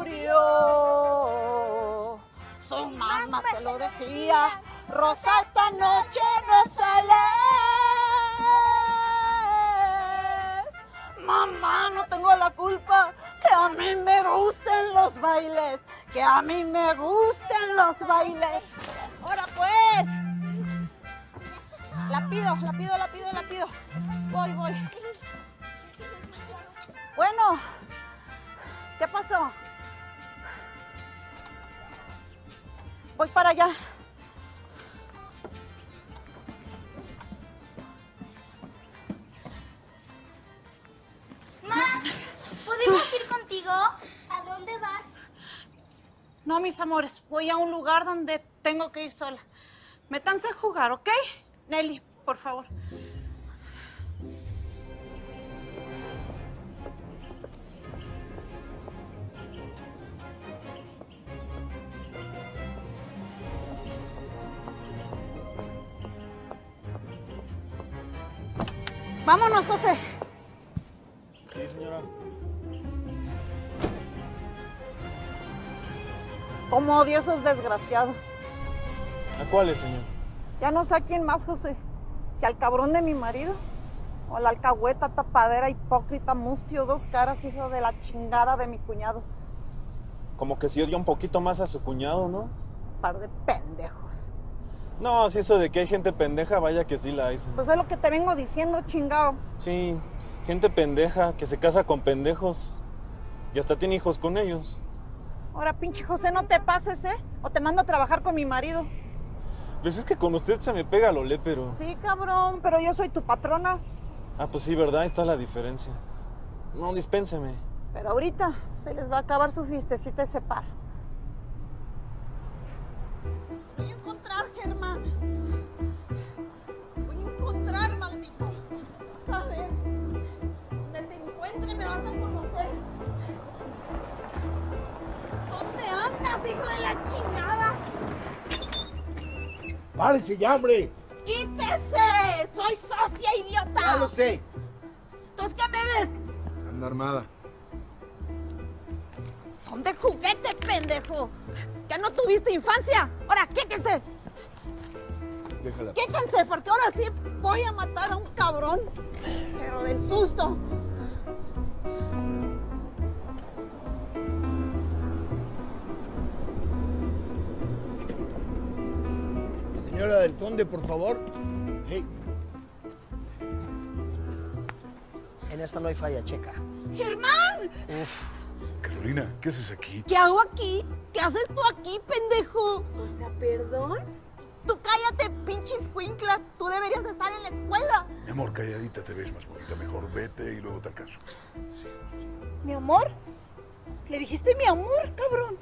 murió. Su mamá se lo decía, Rosa esta noche no sales. Mamá, no tengo la culpa, que a mí me gusten los bailes, que a mí me gusten los bailes. Ahora pues, la pido. Voy. Bueno, ¿qué pasó? Voy para allá. Ma, ¿podemos ir contigo? ¿A dónde vas? No, mis amores, voy a un lugar donde tengo que ir sola. Métanse a jugar, ¿ok? Nelly, por favor. Vámonos, José. Sí, señora. Como odio a esos desgraciados. ¿A cuáles, señor? Ya no sé a quién más, José. Si al cabrón de mi marido o la alcahueta, tapadera, hipócrita, mustio, dos caras, hijo de la chingada de mi cuñado. Como que sí odia un poquito más a su cuñado, ¿no? Par de pendejos. No, si eso de que hay gente pendeja, vaya que sí la hay. Pues es lo que te vengo diciendo, chingado. Sí, gente pendeja que se casa con pendejos y hasta tiene hijos con ellos. Ahora, pinche José, no te pases, ¿eh? O te mando a trabajar con mi marido. Pues es que con usted se me pega lo lépero. Sí, cabrón, pero yo soy tu patrona. Ah, pues sí, ¿verdad? Ahí está la diferencia. No, dispénseme. Pero ahorita se les va a acabar su fiestecita ese par. Voy a encontrar, Germán. Voy a encontrar, maldito. Vas a ver. Donde te encuentre me vas a conocer. ¿Dónde andas, hijo de la chingada? ¡Párese ya, hombre! ¡Quítese! ¡Soy socia, idiota! ¡Ya lo sé! ¿Entonces qué bebes? Anda armada. Son de juguete, pendejo. ¿Que no tuviste infancia? Ahora, quítense. Déjala. Quítense, porque ahora sí voy a matar a un cabrón. Pero del susto. Señora del Conde, por favor. Hey. En esta no hay falla, checa. ¡Germán! Carolina, ¿qué haces aquí? ¿Qué hago aquí? ¿Qué haces tú aquí, pendejo? O sea, ¿perdón? Tú cállate, pinche escuincla. Tú deberías estar en la escuela. Mi amor, calladita te ves más bonita. Mejor vete y luego te alcanzo. ¿Mi amor? ¿Le dijiste mi amor, cabrón?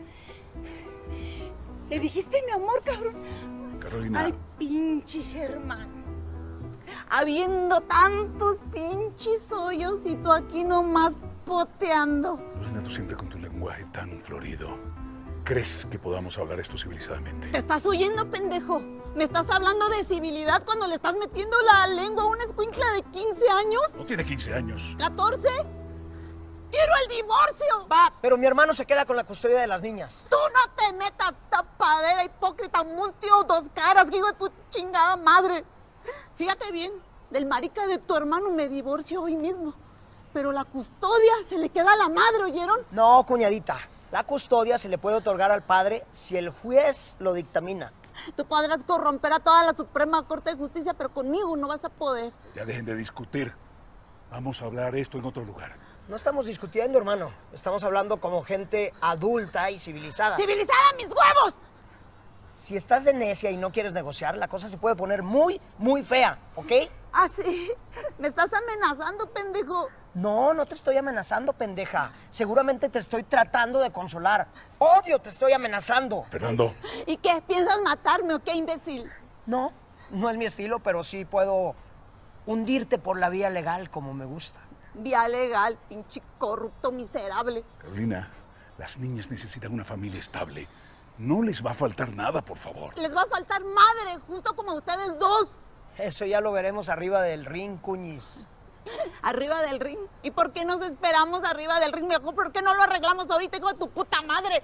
¿Le dijiste mi amor, cabrón? Carolina. Ay, pinche Germán. Habiendo tantos pinches hoyos y tú aquí nomás poteando. Carolina, tú siempre con tu lenguaje tan florido. ¿Crees que podamos hablar esto civilizadamente? ¿Te estás oyendo, pendejo? ¿Me estás hablando de civilidad cuando le estás metiendo la lengua a una escuincla de 15 años? No tiene 15 años. ¿14? ¡Quiero el divorcio! Va, pero mi hermano se queda con la custodia de las niñas. Tú no te metas, tapadera, hipócrita, mustio, dos caras, hijo de tu chingada madre. Fíjate bien, del marica de tu hermano me divorcio hoy mismo. Pero la custodia se le queda a la madre, ¿oyeron? No, cuñadita. La custodia se le puede otorgar al padre si el juez lo dictamina. Tú podrás corromper a toda la Suprema Corte de Justicia, pero conmigo no vas a poder. Ya dejen de discutir. Vamos a hablar esto en otro lugar. No estamos discutiendo, hermano. Estamos hablando como gente adulta y civilizada. ¡Civilizada, mis huevos! Si estás de necia y no quieres negociar, la cosa se puede poner muy, muy fea, ¿ok? Ah, sí. Me estás amenazando, pendejo. No, no te estoy amenazando, pendeja. Seguramente te estoy tratando de consolar. Obvio te estoy amenazando. Fernando. ¿Y qué? ¿Piensas matarme o qué, imbécil? No, no es mi estilo, pero sí puedo hundirte por la vía legal como me gusta. Vía legal, pinche corrupto miserable. Carolina, las niñas necesitan una familia estable. No les va a faltar nada, por favor. Les va a faltar madre, justo como a ustedes dos. Eso ya lo veremos arriba del ring, cuñis. arriba del ring. ¿Y por qué nos esperamos arriba del ring? Mejor, ¿por qué no lo arreglamos ahorita, hijo de tu puta madre?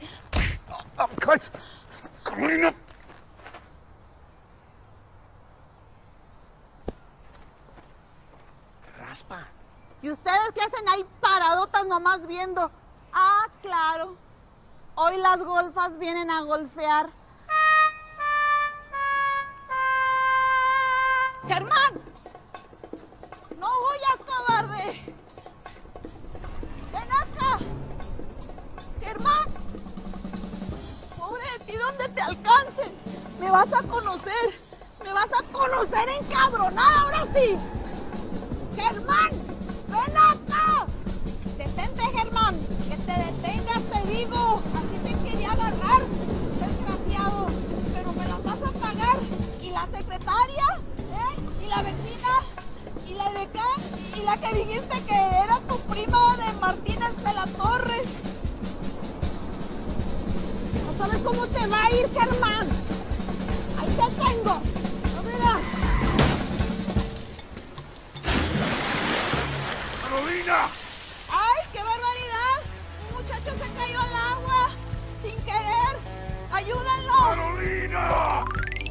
¡Carolina! Raspa. ¿Y ustedes qué hacen ahí paradotas nomás viendo? Ah, claro. Hoy las golfas vienen a golfear. ¡Germán! ¡No huyas, cobarde! ¡Ven acá! ¡Germán! Pobre de ti, ¿dónde te alcance? Me vas a conocer. Me vas a conocer encabronada, ahora sí. ¡Germán! ¡Ven acá! ¡Detente, Germán! ¡Que te detengas, te digo! Así te quería agarrar, desgraciado. Pero me las vas a pagar. ¿Y la secretaria? ¿Y la vecina? ¿Y la de acá? ¿Y la que dijiste que era tu prima de Martínez de la Torre? ¿No sabes cómo te va a ir, Germán? ¡Ahí te tengo! ¡No verás! ¡Carolina! ¡Ay, qué barbaridad! Un muchacho se cayó al agua sin querer. ¡Ayúdenlo! ¡Carolina!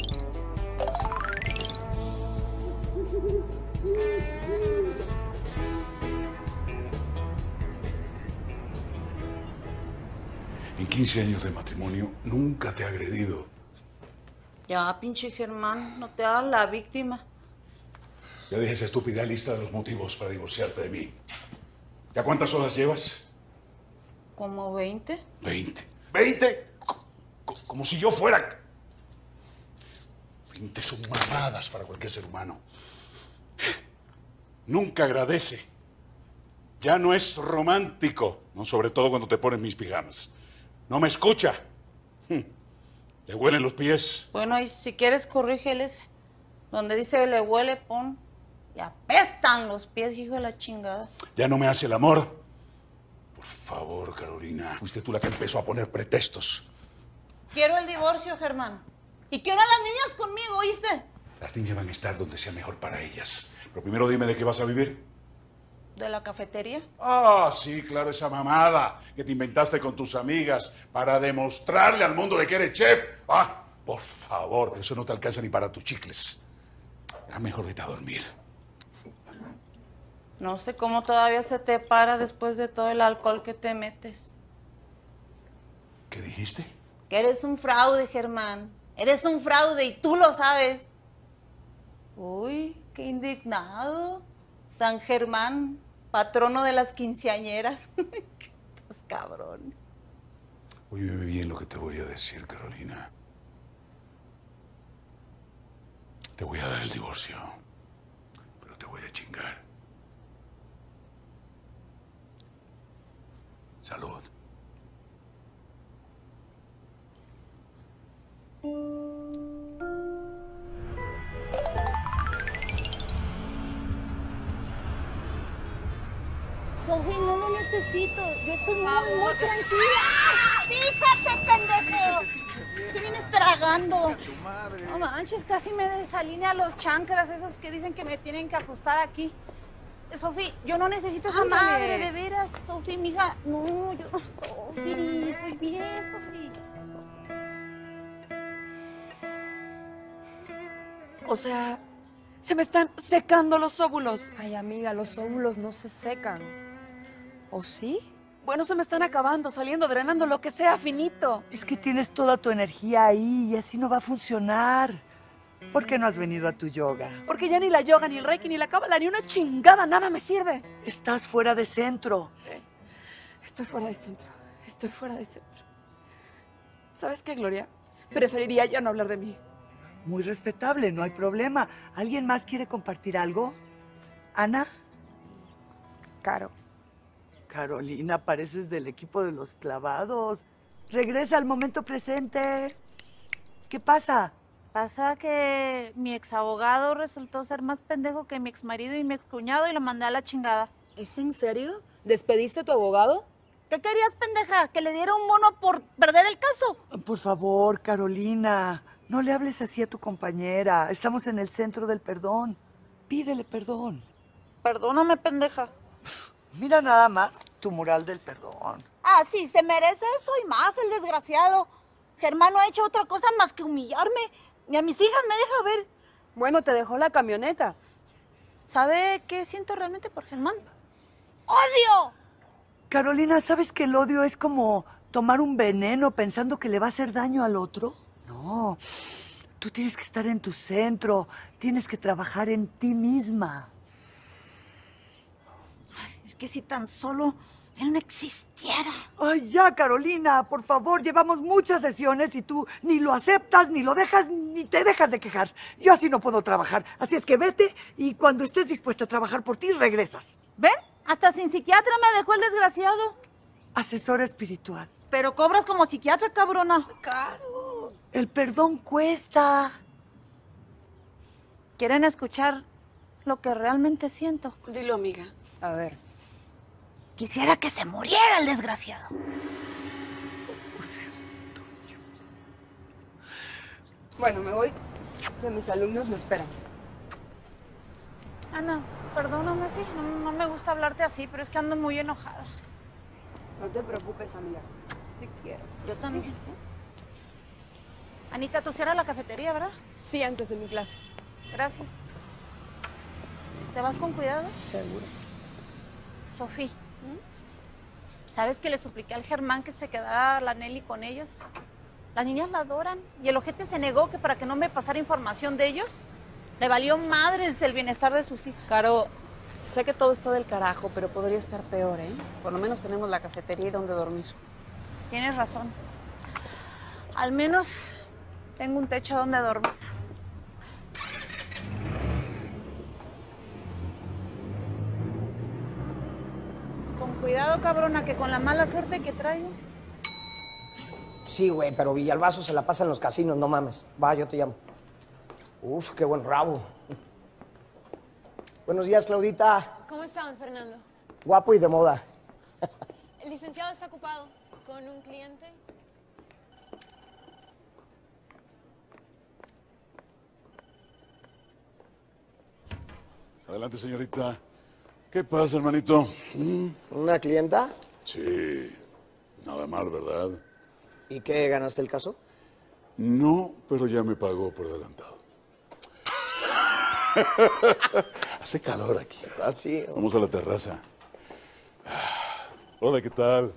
En 15 años de matrimonio nunca te he agredido. Ya, pinche Germán, no te hagas la víctima. Ya dejé esa estúpida lista de los motivos para divorciarte de mí. ¿Ya cuántas horas llevas? ¿Como 20? 20. ¿20? Como si yo fuera... 20 son mamadas para cualquier ser humano. Nunca agradece. Ya no es romántico, ¿no? Sobre todo cuando te pones mis pijamas. No me escucha. Le huelen los pies. Bueno, y si quieres, corrígeles. Donde dice le huele, pon. Le apestan los pies, hijo de la chingada. Ya no me hace el amor. Por favor, Carolina. Fuiste tú la que empezó a poner pretextos. Quiero el divorcio, Germán. Y quiero a las niñas conmigo, ¿oíste? Las niñas van a estar donde sea mejor para ellas. Pero primero dime de qué vas a vivir. ¿De la cafetería? Ah, sí, claro, esa mamada que te inventaste con tus amigas para demostrarle al mundo de que eres chef. Ah, por favor, eso no te alcanza ni para tus chicles. Ya mejor vete a dormir. No sé cómo todavía se te para después de todo el alcohol que te metes. ¿Qué dijiste? Que eres un fraude, Germán. Eres un fraude y tú lo sabes. Uy, qué indignado. San Germán, patrono de las quinceañeras. Estás cabrón. Óyeme bien lo que te voy a decir, Carolina. Te voy a dar el divorcio, pero te voy a chingar. Salud. Sofi, no lo necesito. Yo estoy muy tranquila. ¡Fíjate, pendejo! ¿Qué vienes tragando? No manches, casi me desalinea los chancras esos que dicen que me tienen que ajustar aquí. Sofi, yo no necesito esa madre, de veras. Sofi, mija, no, yo... Sofi, estoy bien, Sofi. O sea, se me están secando los óvulos. Ay, amiga, los óvulos no se secan. ¿O sí? Bueno, se me están acabando, saliendo, drenando, lo que sea, finito. Es que tienes toda tu energía ahí y así no va a funcionar. ¿Por qué no has venido a tu yoga? Porque ya ni la yoga, ni el reiki, ni la cábala, ni una chingada, nada me sirve. Estás fuera de centro. Estoy fuera de centro, estoy fuera de centro. ¿Sabes qué, Gloria? Preferiría ya no hablar de mí. Muy respetable, no hay problema. ¿Alguien más quiere compartir algo? ¿Ana? Caro. Carolina, pareces del equipo de los clavados. Regresa al momento presente. ¿Qué pasa? Pasa que mi exabogado resultó ser más pendejo que mi exmarido y mi excuñado y lo mandé a la chingada. ¿Es en serio? ¿Despediste a tu abogado? ¿Qué querías, pendeja? ¿Que le diera un bono por perder el caso? Por favor, Carolina, no le hables así a tu compañera. Estamos en el centro del perdón. Pídele perdón. Perdóname, pendeja. Mira nada más tu mural del perdón. Ah, sí, se merece eso y más, el desgraciado. Germán no ha hecho otra cosa más que humillarme. Ni a mis hijas me deja ver. Bueno, te dejó la camioneta. ¿Sabe qué siento realmente por Germán? ¡Odio! Carolina, ¿sabes que el odio es como tomar un veneno pensando que le va a hacer daño al otro? No, tú tienes que estar en tu centro, tienes que trabajar en ti misma. Es que si tan solo él no existiera. Ay, ya, Carolina, por favor, llevamos muchas sesiones y tú ni lo aceptas, ni lo dejas, ni te dejas de quejar. Yo así no puedo trabajar, así es que vete y cuando estés dispuesta a trabajar por ti, regresas. ¿Ven? Hasta sin psiquiatra me dejó el desgraciado. Asesora espiritual. Pero cobras como psiquiatra, cabrona. Caro. El perdón cuesta. ¿Quieren escuchar lo que realmente siento? Dilo, amiga. A ver. Quisiera que se muriera el desgraciado. Bueno, me voy. Que mis alumnos me esperan. Ana, perdóname, sí. No me gusta hablarte así, pero es que ando muy enojada. No te preocupes, amiga. Te quiero. Yo también. Anita, tú cierras la cafetería, ¿verdad? Sí, antes de mi clase. Gracias. ¿Te vas con cuidado? Seguro. Sofía, ¿sabes que le supliqué al Germán que se quedara la Nelly con ellos? Las niñas la adoran y el ojete se negó que para que no me pasara información de ellos, le valió madres el bienestar de sus hijos. Caro, sé que todo está del carajo, pero podría estar peor, ¿eh? Por lo menos tenemos la cafetería y donde dormir. Tienes razón. Al menos tengo un techo donde dormir. Con cuidado, cabrona, que con la mala suerte que traigo. Sí, güey, pero Villalbazo se la pasa en los casinos, no mames. Va, yo te llamo. Uf, qué buen rabo. Buenos días, Claudita. ¿Cómo están, Fernando? Guapo y de moda. El licenciado está ocupado con un cliente. Adelante, señorita. ¿Qué pasa, hermanito? ¿Una clienta? Sí, nada mal, ¿verdad? ¿Y qué, ganaste el caso? No, pero ya me pagó por adelantado. Hace calor aquí, ¿verdad? Sí. Vamos a la terraza. Hola, ¿qué tal?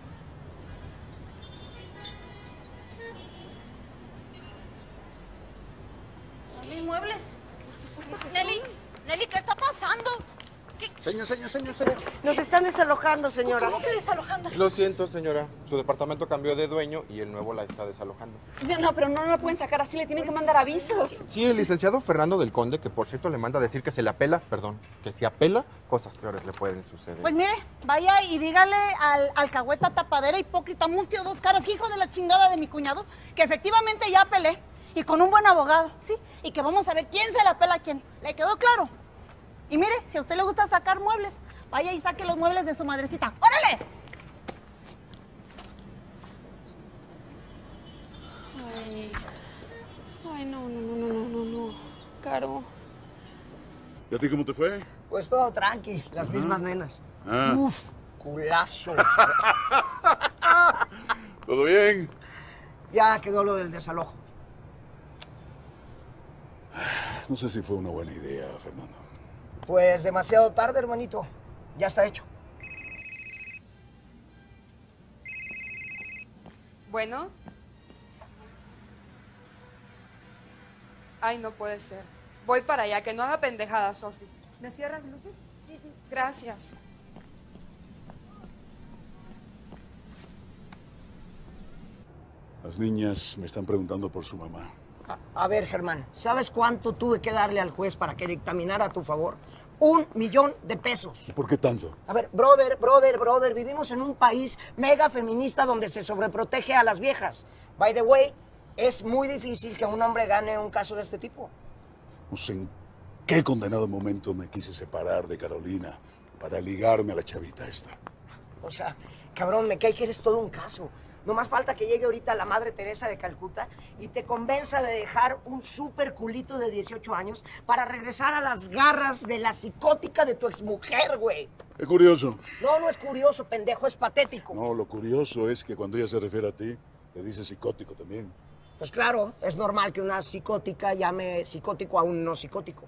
¿Son mis muebles? Por supuesto que Nelly, Nelly, ¿qué está pasando? Señor. Nos están desalojando, señora. ¿Cómo que desalojando? Lo siento, señora. Su departamento cambió de dueño y el nuevo la está desalojando. No, pero no la pueden sacar así, le tienen que mandar avisos. Sí, el licenciado Fernando del Conde, que por cierto le manda a decir que se le apela, perdón, que si apela, cosas peores le pueden suceder. Pues mire, vaya y dígale al alcahueta tapadera, hipócrita, mustio, dos caras, hijo de la chingada de mi cuñado, que efectivamente ya apelé y con un buen abogado, ¿sí? Y que vamos a ver quién se la apela a quién. ¿Le quedó claro? Y mire, si a usted le gusta sacar muebles, vaya y saque los muebles de su madrecita. ¡Órale! Ay, no. Caro. ¿Y a ti cómo te fue? Pues todo tranqui, las mismas nenas. Ah. Uf, culazos. ¿Todo bien? Ya quedó lo del desalojo. No sé si fue una buena idea, Fernando. Pues demasiado tarde, hermanito. Ya está hecho. Bueno. Ay, no puede ser. Voy para allá, que no haga pendejada, Sofi. ¿Me cierras, Lucy? Sí. Gracias. Las niñas me están preguntando por su mamá. A ver, Germán, ¿sabes cuánto tuve que darle al juez para que dictaminara a tu favor? 1 millón de pesos. ¿Y por qué tanto? A ver, brother, vivimos en un país mega feminista donde se sobreprotege a las viejas. By the way, es muy difícil que un hombre gane un caso de este tipo. No sé en qué condenado momento me quise separar de Carolina para ligarme a la chavita esta. O sea, cabrón, me cae que eres todo un caso. Nomás falta que llegue ahorita la Madre Teresa de Calcuta y te convenza de dejar un súper culito de 18 años para regresar a las garras de la psicótica de tu exmujer, güey. Es curioso. No, no es curioso, pendejo, es patético. No, lo curioso es que cuando ella se refiere a ti, te dice psicótico también. Pues claro, es normal que una psicótica llame psicótico a un no psicótico.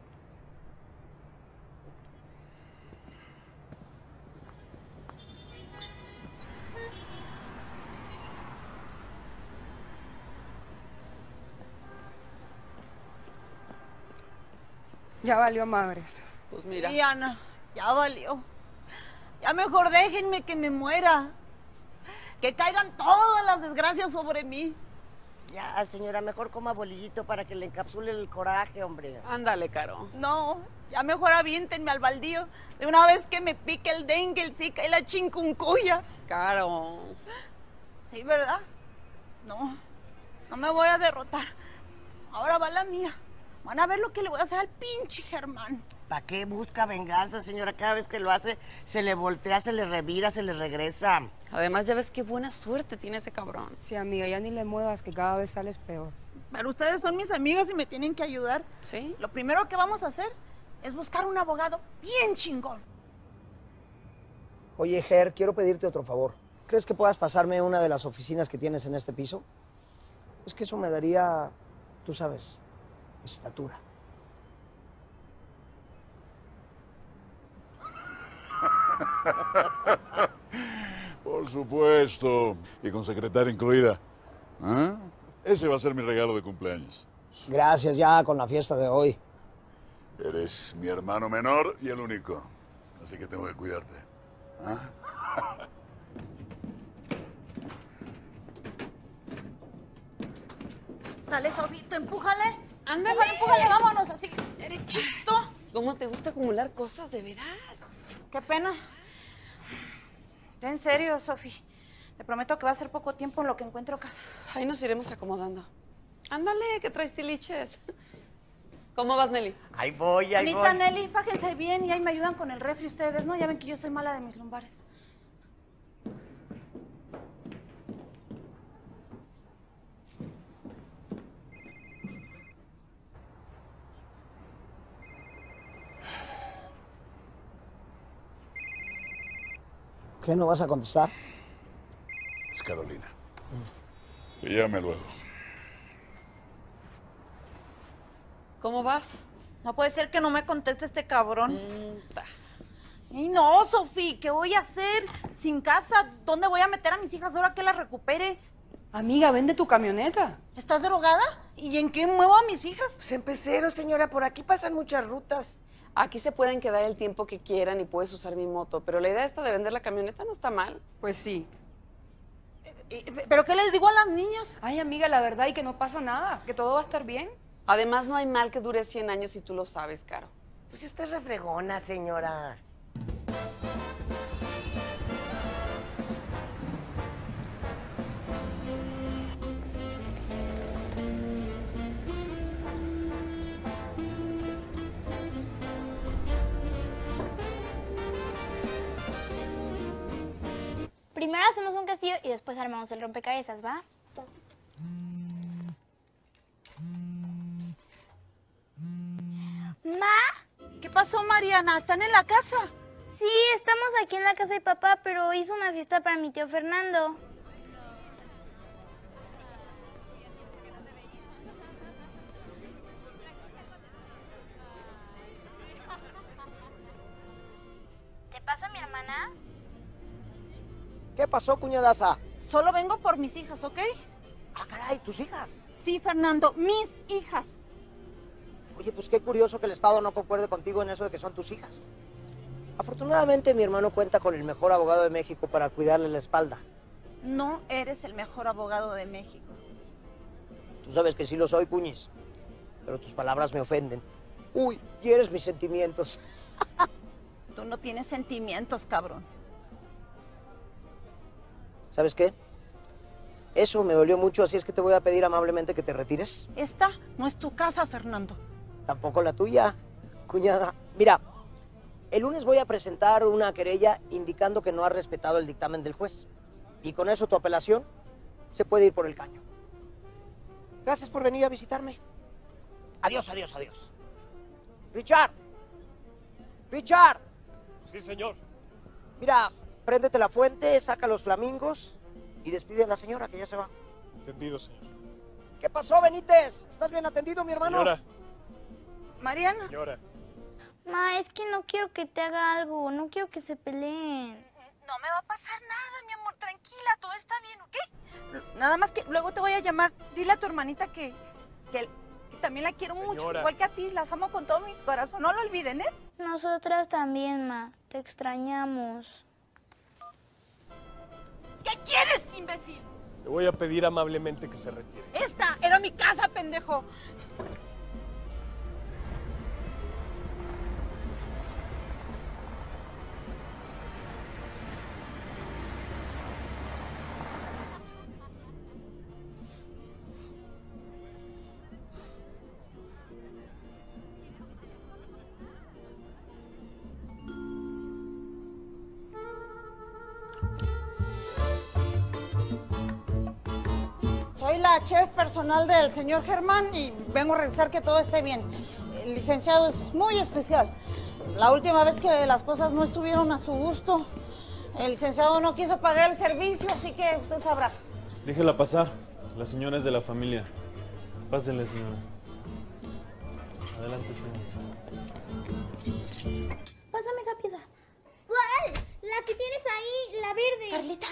Ya valió madres. Pues mira. Sí, Ana, ya valió. Ya mejor déjenme que me muera. Que caigan todas las desgracias sobre mí. Ya, señora, mejor coma bolillito para que le encapsule el coraje, hombre. Ándale, Caro. No, ya mejor aviéntenme al baldío. De una vez que me pique el dengue, el zika y la chikungunya. Caro. Sí, ¿verdad? No, no me voy a derrotar. Ahora va la mía. Van a ver lo que le voy a hacer al pinche Germán. ¿Para qué busca venganza, señora? Cada vez que lo hace, se le voltea, se le revira, se le regresa. Además, ya ves qué buena suerte tiene ese cabrón. Sí, amiga, ya ni le muevas, que cada vez sales peor. Pero ustedes son mis amigas y me tienen que ayudar. ¿Sí? Lo primero que vamos a hacer es buscar un abogado bien chingón. Oye, Ger, quiero pedirte otro favor. ¿Crees que puedas pasarme una de las oficinas que tienes en este piso? Es que eso me daría, tú sabes, estatura. Por supuesto. Y con secretaria incluida. ¿Ah? Ese va a ser mi regalo de cumpleaños. Gracias ya con la fiesta de hoy. Eres mi hermano menor y el único. Así que tengo que cuidarte. ¿Ah? Dale, Sofito, empújale. Ándale. Empújale, vámonos, así, derechito. ¿Cómo te gusta acumular cosas, de veras? Qué pena. En serio, Sofi. Te prometo que va a ser poco tiempo en lo que encuentro casa. Ahí nos iremos acomodando. Ándale, que traes tiliches. ¿Cómo vas, Nelly? Ahí voy, ahí Anita, voy. Nelly, fájense bien y ahí me ayudan con el refri ustedes, ¿no? Ya ven que yo estoy mala de mis lumbares. ¿Qué, no vas a contestar? Es Carolina. Que llame luego. ¿Cómo vas? No puede ser que no me conteste este cabrón. Y no, Sofi, ¿qué voy a hacer? Sin casa, ¿dónde voy a meter a mis hijas ahora que las recupere? Amiga, vende tu camioneta. ¿Estás drogada? ¿Y en qué muevo a mis hijas? Pues en pecero, señora, por aquí pasan muchas rutas. Aquí se pueden quedar el tiempo que quieran y puedes usar mi moto, pero la idea esta de vender la camioneta no está mal. Pues sí. ¿Pero qué les digo a las niñas? Ay, amiga, la verdad y que no pasa nada, que todo va a estar bien. Además, no hay mal que dure 100 años y tú lo sabes, Caro. Pues usted es refregona, señora. Primero hacemos un castillo y después armamos el rompecabezas, ¿va? ¿Ma? ¿Qué pasó, Mariana? ¿Están en la casa? Sí, estamos aquí en la casa de papá, pero hizo una fiesta para mi tío Fernando. ¿Te paso a mi hermana? ¿Qué pasó, cuñadaza? Solo vengo por mis hijas, ¿ok? Ah, caray, ¿tus hijas? Sí, Fernando, mis hijas. Oye, pues qué curioso que el Estado no concuerde contigo en eso de que son tus hijas. Afortunadamente, mi hermano cuenta con el mejor abogado de México para cuidarle la espalda. No eres el mejor abogado de México. Tú sabes que sí lo soy, cuñis, pero tus palabras me ofenden. Uy, hieres mis sentimientos. Tú no tienes sentimientos, cabrón. ¿Sabes qué? Eso me dolió mucho, así es que te voy a pedir amablemente que te retires. Esta no es tu casa, Fernando. Tampoco la tuya, cuñada. Mira, el lunes voy a presentar una querella indicando que no has respetado el dictamen del juez. Y con eso tu apelación se puede ir por el caño. Gracias por venir a visitarme. Adiós, adiós, adiós. Richard. Richard. Sí, señor. Mira, préndete la fuente, saca los flamingos y despide a la señora que ya se va. Entendido, señor. ¿Qué pasó, Benítez? ¿Estás bien atendido, mi hermano? Señora. Mariana. Señora. Ma, es que no quiero que te haga algo, no quiero que se peleen. No me va a pasar nada, mi amor, tranquila, todo está bien, ¿ok? Nada más que luego te voy a llamar. Dile a tu hermanita que también la quiero mucho, igual que a ti, las amo con todo mi corazón, no lo olviden, ¿eh? Nosotras también, ma, te extrañamos. ¿Qué quieres, imbécil? Le voy a pedir amablemente que se retire. Esta era mi casa, pendejo. Soy la chef personal del señor Germán y vengo a revisar que todo esté bien. El licenciado es muy especial. La última vez que las cosas no estuvieron a su gusto, el licenciado no quiso pagar el servicio, así que usted sabrá. Déjela pasar. La señora es de la familia. Pásenle, señora. Adelante, señora. Pásame esa pieza. ¿Cuál? La que tienes ahí, la verde. Carlita.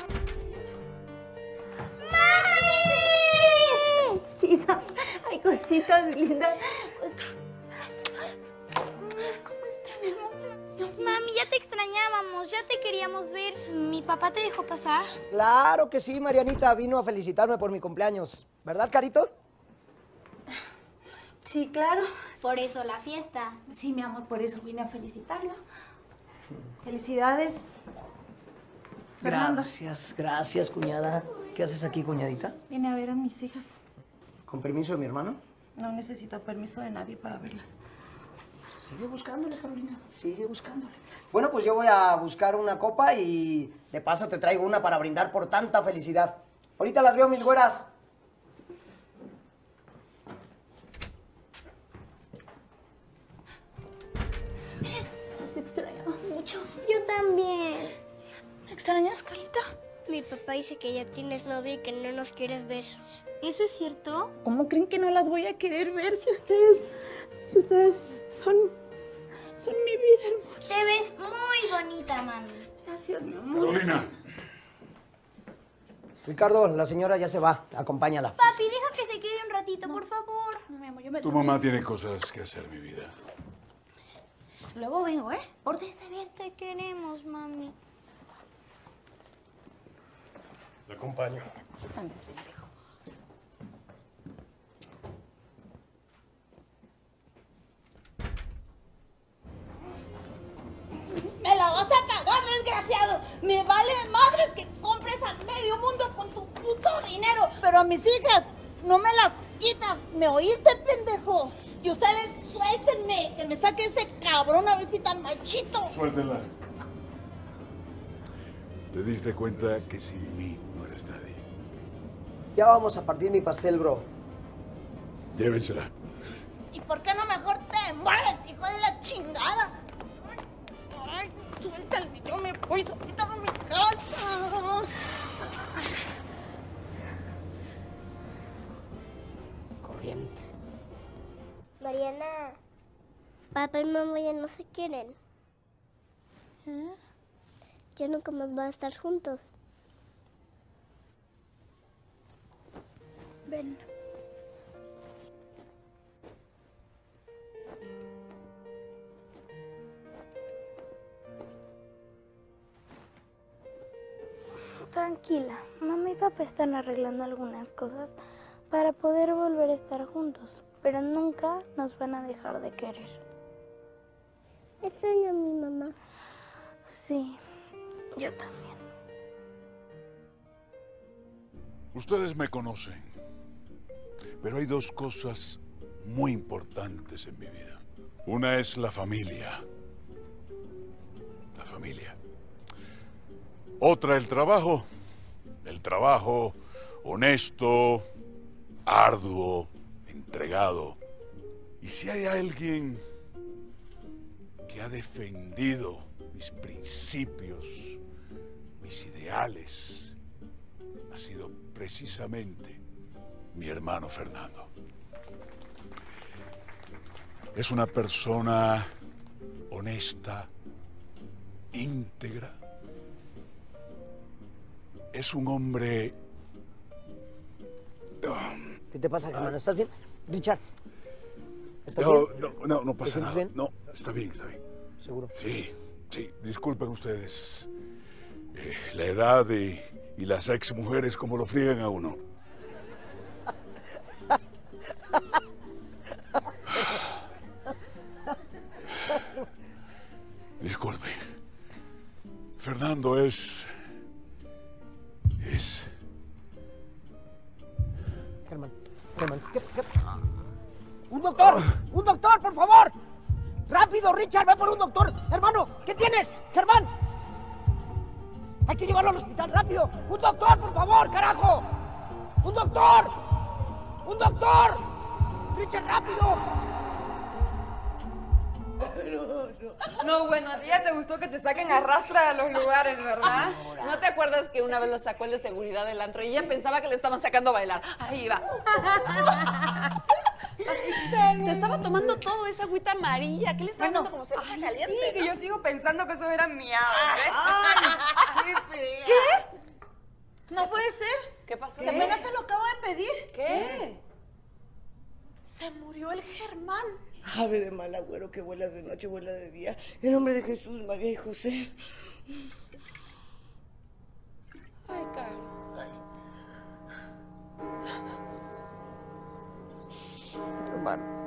¡Mami! Chica, hay cositas lindas. ¿Cómo están, hermosa? Mami, ya te extrañábamos, ya te queríamos ver. ¿Mi papá te dejó pasar? Claro que sí, Marianita vino a felicitarme por mi cumpleaños. ¿Verdad, Carito? Sí, claro. Por eso la fiesta. Sí, mi amor, por eso vine a felicitarlo. Felicidades, Fernando. Gracias, gracias, cuñada. ¿Qué haces aquí, cuñadita? Vine a ver a mis hijas. ¿Con permiso de mi hermano? No necesito permiso de nadie para verlas. Sigue buscándole, Carolina. Sigue buscándole. Bueno, pues yo voy a buscar una copa y de paso te traigo una para brindar por tanta felicidad. Ahorita las veo, mis güeras. Te extrañaba mucho. Yo también. ¿Me extrañas, Carlita? Mi papá dice que ya tienes novio y que no nos quieres ver. ¿Eso es cierto? ¿Cómo creen que no las voy a querer ver si ustedes son mi vida hermosa? Te ves muy bonita, mami. Gracias, mi amor. Carolina. Ricardo, la señora ya se va. Acompáñala. Papi, deja que se quede un ratito, por favor. No, mi amor, yo me... Tu mamá tiene cosas que hacer, mi vida. Luego vengo, ¿eh? Pórtense bien, te queremos, mami. Le acompaño. Sí, también, pendejo. ¡Me la vas a pagar, desgraciado! ¡Me vale madres que compres a medio mundo con tu puto dinero! Pero a mis hijas no me las quitas. ¿Me oíste, pendejo? Y ustedes suéltenme, que me saque ese cabrón a ver si tan machito. Suéltela. ¿Te diste cuenta que sin mí no eres nadie? Ya vamos a partir mi pastel, bro. Llévensela. ¿Y por qué no mejor te mueres, hijo de la chingada? Ay, suéltame, yo me voy solita a mi casa. Corriente. Mariana, papá y mamá ya no se quieren. Ya nunca más van a estar juntos. Ven. Tranquila, mamá y papá están arreglando algunas cosas para poder volver a estar juntos, pero nunca nos van a dejar de querer. Extraño a mi mamá. Sí, yo también. Ustedes me conocen, pero hay dos cosas muy importantes en mi vida. Una es la familia. La familia. Otra, el trabajo. El trabajo honesto, arduo, entregado. Y si hay alguien que ha defendido mis principios, mis ideales, ha sido precisamente mi hermano Fernando. Es una persona honesta, íntegra. Es un hombre... ¿Qué te pasa, hermano? ¿Estás bien? Richard, ¿estás No, bien? no pasa sientes nada. bien? No, está bien, está bien. ¿Seguro? Sí, disculpen ustedes. La edad y las ex mujeres como lo friegan a uno. Disculpe. Fernando es... Germán, ¿qué? ¡Un doctor! ¡Un doctor, por favor! ¡Rápido, Richard! ¡Ve por un doctor! ¡Hermano! ¿Qué tienes? ¡Germán! Hay que llevarlo al hospital, rápido. ¡Un doctor, por favor, carajo! ¡Un doctor! ¡Un doctor! ¡Richard, rápido! No, bueno, a ti ya te gustó que te saquen a rastra a los lugares, ¿verdad? ¿No te acuerdas que una vez la sacó el de seguridad del antro y ella pensaba que le estaban sacando a bailar? Ahí va. Se estaba tomando todo esa agüita amarilla. ¿Qué le estaba dando como cerveza caliente? Sí, que yo sigo pensando que eso era miau, ¿eh? ¡Ay, qué fea! ¿Qué? No puede ser. ¿Qué pasó? Si apenas se lo acabo de pedir. ¿Qué? Se murió el Germán. Ave de mal agüero que vuelas de noche, vuela de día. En nombre de Jesús, María y José. Ay, cara. Hermano.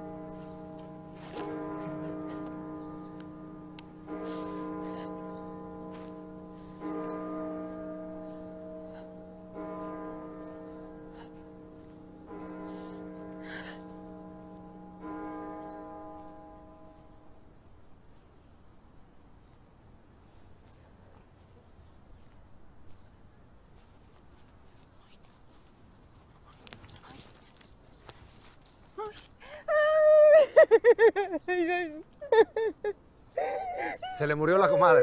Se le murió la comadre.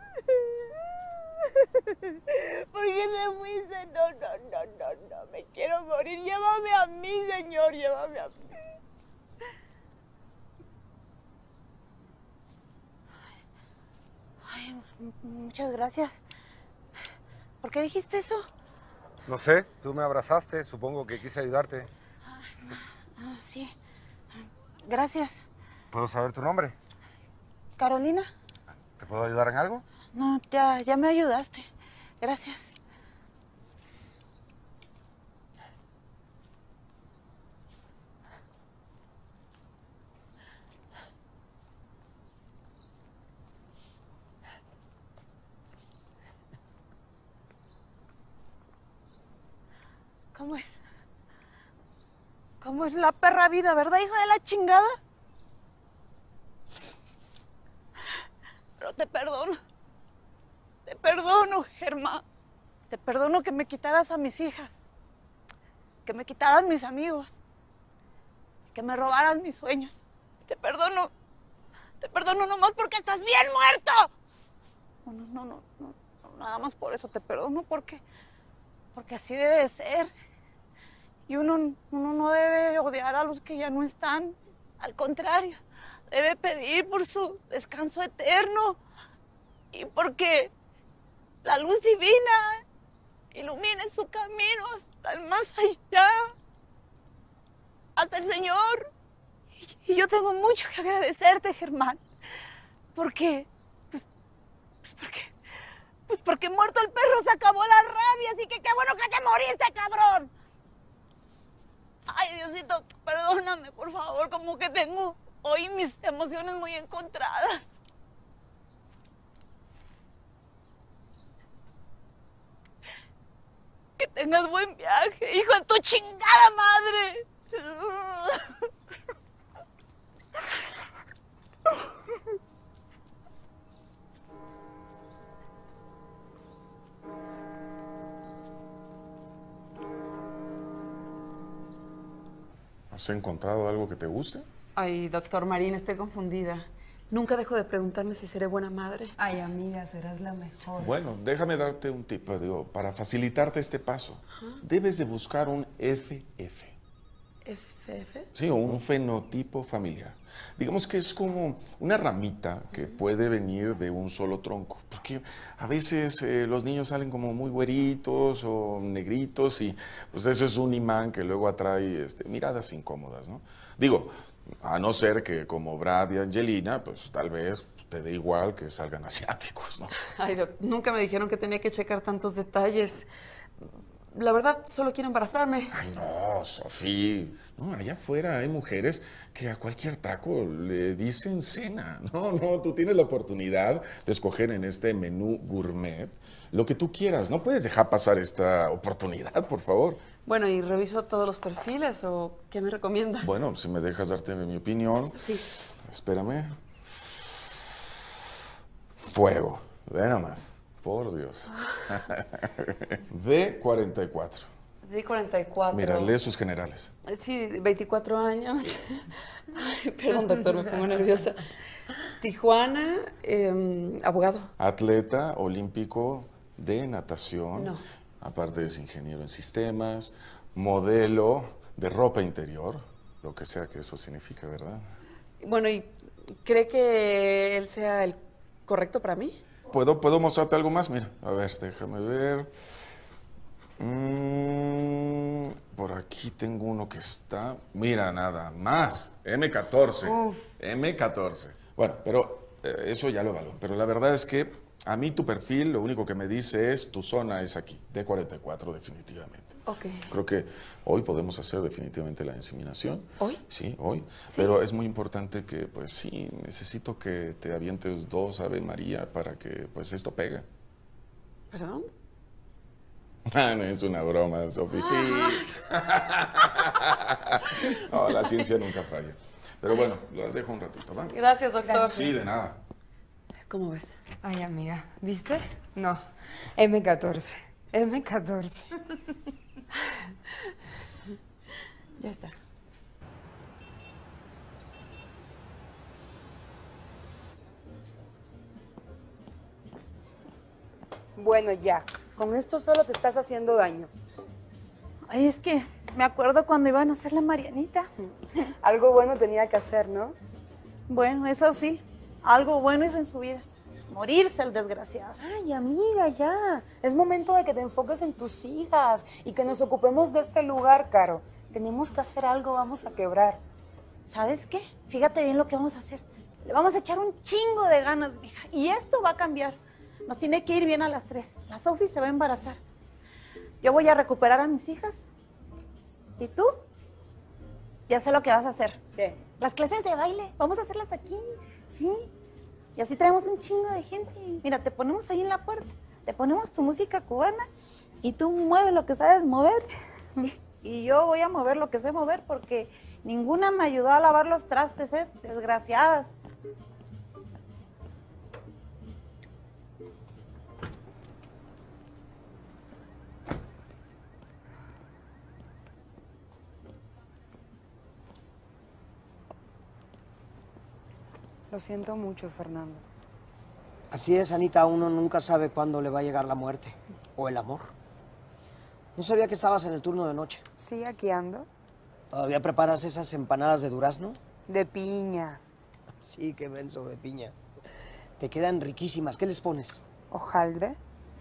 ¿Por qué te fuiste? No, me quiero morir. Llévame a mí, señor, llévame a mí. Ay, muchas gracias. ¿Por qué dijiste eso? No sé, tú me abrazaste, supongo que quise ayudarte. Sí. Gracias. ¿Puedo saber tu nombre? ¿Carolina? ¿Te puedo ayudar en algo? No, ya me ayudaste. Gracias. ¿Cómo es? ¿Cómo es la perra vida, verdad, hijo de la chingada? Pero te perdono. Te perdono, Germán. Te perdono que me quitaras a mis hijas. Que me quitaras mis amigos. Que me robaras mis sueños. Te perdono. Te perdono nomás porque estás bien muerto. No, nada más por eso te perdono porque así debe de ser. Y uno no debe odiar a los que ya no están. Al contrario, debe pedir por su descanso eterno. Y porque la luz divina ilumine su camino hasta el más allá. Hasta el Señor. Y yo tengo mucho que agradecerte, Germán. Porque muerto el perro se acabó la rabia. Así que qué bueno que te moriste, cabrón. Ay, Diosito, perdóname, por favor, como que tengo hoy mis emociones muy encontradas. Que tengas buen viaje, hijo de tu chingada madre. ¿Has encontrado algo que te guste? Ay, doctor Marín, estoy confundida. Nunca dejo de preguntarme si seré buena madre. Ay, amiga, serás la mejor. Bueno, déjame darte un tip, digo, para facilitarte este paso. Debes de buscar un FF. ¿FF? Sí, un fenotipo familiar. Digamos que es como una ramita que puede venir de un solo tronco. Porque a veces los niños salen como muy güeritos o negritos y pues eso es un imán que luego atrae miradas incómodas, ¿no? Digo, a no ser que como Brad y Angelina, pues tal vez te dé igual que salgan asiáticos, ¿no? Ay, doc, nunca me dijeron que tenía que checar tantos detalles. La verdad, solo quiero embarazarme. Ay, no, Sofía. No, allá afuera hay mujeres que a cualquier taco le dicen cena. No, tú tienes la oportunidad de escoger en este menú gourmet lo que tú quieras. No puedes dejar pasar esta oportunidad, por favor. Bueno, ¿y reviso todos los perfiles o qué me recomienda? Bueno, si me dejas darte mi opinión. Sí. Espérame. Fuego. Ve nomás. Por Dios. D44. D44. Mira, lee sus generales. Sí, 24 años. Ay, perdón, doctor, me pongo nerviosa. Tijuana, abogado. Atleta olímpico de natación. No. Aparte es ingeniero en sistemas, modelo de ropa interior, lo que sea que eso significa, ¿verdad? Bueno, ¿y cree que él sea el correcto para mí? ¿Puedo mostrarte algo más? Mira, a ver, déjame ver. Por aquí tengo uno que está... Mira, nada más. M14. Uf. M14. Bueno, pero eso ya lo evalúo. Pero la verdad es que a mí tu perfil lo único que me dice es tu zona es aquí. D44 definitivamente. Ok. Creo que hoy podemos hacer definitivamente la inseminación. ¿Hoy? Sí, hoy. Sí. Pero es muy importante que, pues sí, necesito que te avientes 2 Ave María para que, pues, esto pegue. ¿Perdón? Ah, no, es una broma, Sofía. No, la ciencia nunca falla. Pero bueno, las dejo un ratito, ¿va? Gracias, doctor. Gracias. Sí, de nada. ¿Cómo ves? Ay, amiga, ¿viste? No, M14. M14. Ya está. Bueno, ya. Con esto solo te estás haciendo daño. Ay, es que me acuerdo cuando iban a hacer la Marianita. Algo bueno tenía que hacer, ¿no? Bueno, eso sí, algo bueno hizo en su vida. Morirse el desgraciado. Ay, amiga, ya. Es momento de que te enfoques en tus hijas y que nos ocupemos de este lugar, Caro. Tenemos que hacer algo, vamos a quebrar. ¿Sabes qué? Fíjate bien lo que vamos a hacer. Le vamos a echar un chingo de ganas, mija. Y esto va a cambiar. Nos tiene que ir bien a las 3. La Sofi se va a embarazar. Yo voy a recuperar a mis hijas. ¿Y tú? Ya sé lo que vas a hacer. ¿Qué? Las clases de baile. Vamos a hacerlas aquí. Sí. Y así traemos un chingo de gente. Mira, te ponemos ahí en la puerta. Te ponemos tu música cubana. Y tú mueves lo que sabes mover. Y yo voy a mover lo que sé mover porque ninguna me ayudó a lavar los trastes, desgraciadas. Lo siento mucho, Fernando. Así es, Anita, uno nunca sabe cuándo le va a llegar la muerte o el amor. No sabía que estabas en el turno de noche. Sí, aquí ando. ¿Todavía preparas esas empanadas de durazno? De piña. Sí, qué menso, de piña. Te quedan riquísimas. ¿Qué les pones? Hojaldre.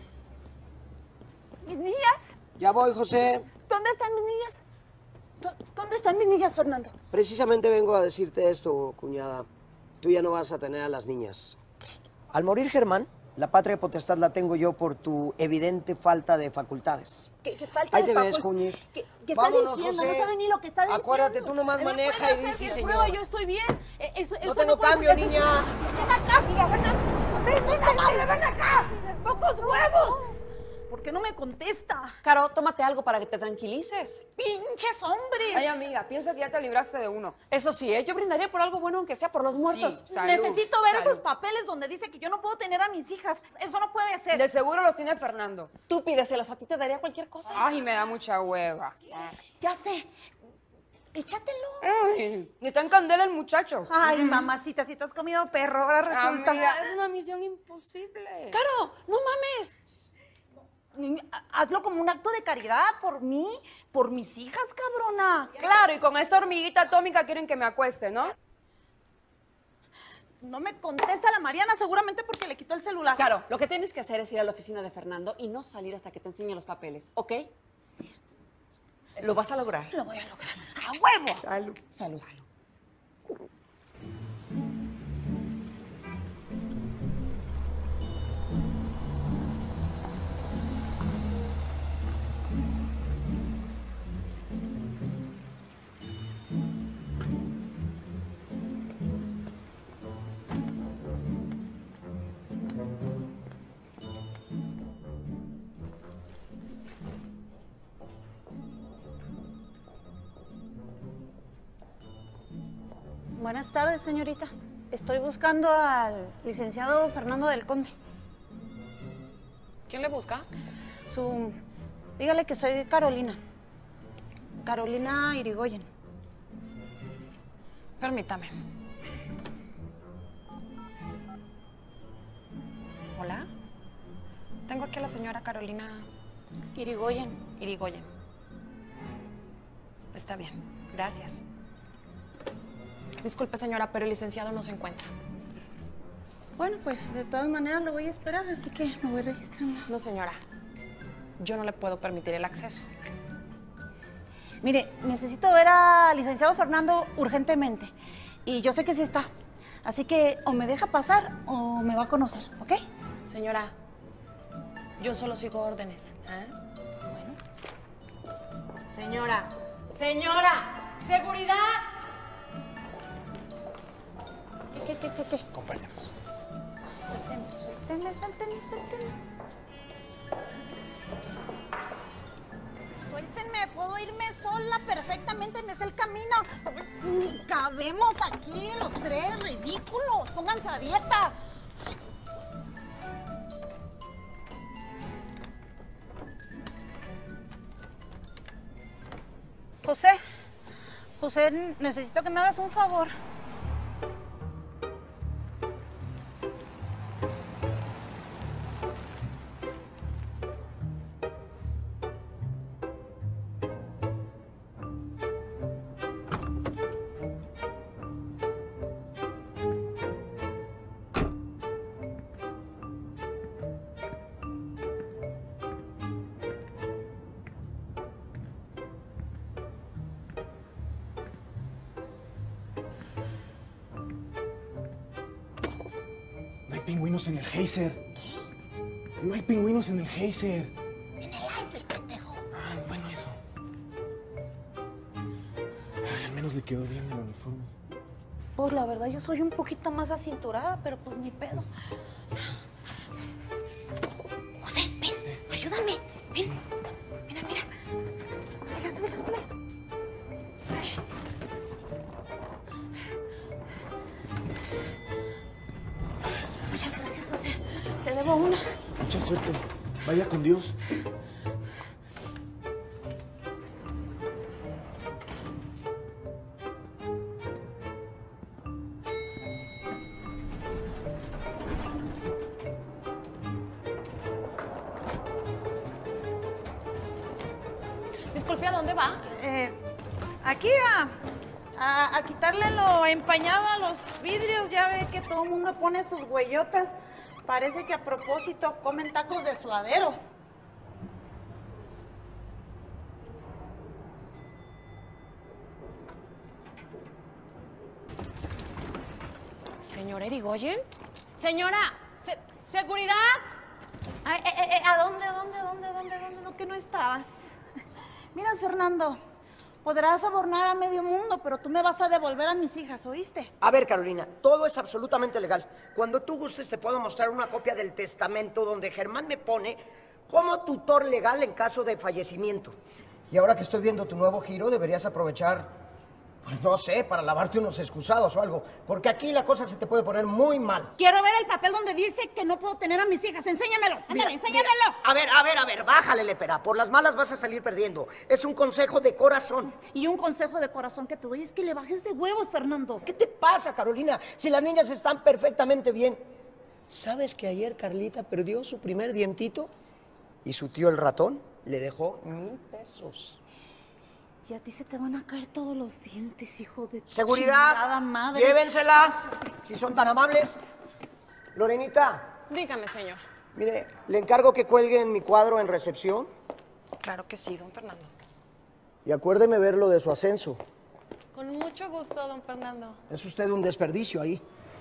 ¿Mis niñas? Ya voy, José. ¿Dónde están mis niñas? ¿Dónde están mis niñas, Fernando? Precisamente vengo a decirte esto, cuñada. Tú ya no vas a tener a las niñas. Al morir Germán, la patria potestad la tengo yo por tu evidente falta de facultades. ¿Qué falta Ahí de te ves, facultades? Cuñiz. ¿Qué está Vámonos, diciendo? José. No sabe ni lo que está diciendo. Acuérdate, tú nomás ¿Me maneja puede y di hacer sí, que señor. prueba? Yo estoy bien. No tengo cambio, niña. Ven acá, ven acá. ¡Pocos huevos! ¿Por qué no me contesta? Caro, tómate algo para que te tranquilices. ¡Pinches hombres! Ay, amiga, piensa que ya te libraste de uno. Eso sí, yo brindaría por algo bueno aunque sea por los muertos. Sí, salud, Necesito ver salud. esos papeles donde dice que yo no puedo tener a mis hijas. Eso no puede ser. De seguro los tiene Fernando. Tú pídeselos, a ti te daría cualquier cosa. Ay, me da mucha hueva. Ya sé. Échatelo. Ay, está en candela el muchacho. Ay, mamacita, si te has comido perro, ahora resulta. Amiga, es una misión imposible. Caro, no mames. Hazlo como un acto de caridad por mí, por mis hijas, cabrona. Claro, y con esa hormiguita atómica quieren que me acueste, ¿no? No me contesta la Mariana, seguramente porque le quitó el celular. Claro, lo que tienes que hacer es ir a la oficina de Fernando y no salir hasta que te enseñe los papeles, ¿ok? Lo vas a lograr. Lo voy a lograr. ¡A huevo! Salud. Salud. Buenas tardes, señorita. Estoy buscando al licenciado Fernando del Conde. ¿Quién le busca? Dígale que soy Carolina. Carolina Irigoyen. Permítame. Hola. Tengo aquí a la señora Carolina Irigoyen. Irigoyen. Está bien, gracias. Disculpe, señora, pero el licenciado no se encuentra. Bueno, pues de todas maneras lo voy a esperar, así que me voy registrando. No, señora. Yo no le puedo permitir el acceso. Mire, necesito ver al licenciado Fernando urgentemente. Y yo sé que sí está. Así que o me deja pasar o me va a conocer, ¿ok? Señora, yo solo sigo órdenes. ¿Eh? Bueno. Señora, señora, seguridad. ¿Qué? Acompáñanos. Suéltenme. Suéltenme, puedo irme sola perfectamente, me sé el camino. Ni cabemos aquí los tres, ridículos. Pónganse a dieta. José, necesito que me hagas un favor. No hay pingüinos en el geyser. ¿Qué? No hay pingüinos en el geyser. En el geyser, pendejo. Ah, bueno, eso. Ay, al menos le quedó bien el uniforme. Pues la verdad yo soy un poquito más acinturada, pero pues ni pedo. José, ven, ayúdame. Ven. Sí. Mira. Súbela. Muchas gracias, José. Te debo una. Mucha suerte. Vaya con Dios. Disculpe, ¿a dónde va? Aquí a quitarle lo empañado a los vidrios. Ya ve que todo el mundo pone sus huellotas. Parece que a propósito comen tacos de suadero. ¿Señora Irigoyen? ¡Señora! ¡Seguridad! Ay, ¿a dónde? No, que no estabas. Mira, Fernando, podrás sobornar a medio mundo, pero tú me vas a devolver a mis hijas, ¿oíste? A ver, Carolina, todo es absolutamente legal. Cuando tú gustes te puedo mostrar una copia del testamento donde Germán me pone como tutor legal en caso de fallecimiento. Y ahora que estoy viendo tu nuevo giro, deberías aprovechar Pues no sé, para lavarte unos excusados o algo. Porque aquí la cosa se te puede poner muy mal. Quiero ver el papel donde dice que no puedo tener a mis hijas. Enséñamelo. Ándale, enséñamelo. A ver, bájale, lepera. Por las malas vas a salir perdiendo. Es un consejo de corazón. Y un consejo de corazón que te doy es que le bajes de huevos, Fernando. ¿Qué te pasa, Carolina? Si las niñas están perfectamente bien. ¿Sabes que ayer Carlita perdió su primer dientito? Y su tío el ratón le dejó 1000 pesos. Y a ti se te van a caer todos los dientes, hijo de ¡Seguridad! chingada madre. ¡Llévenselas! Si son tan amables. Lorenita. Dígame, señor. Mire, le encargo que cuelguen mi cuadro en recepción. Claro que sí, don Fernando. Y acuérdeme ver lo de su ascenso. Con mucho gusto, don Fernando. Es usted un desperdicio ahí.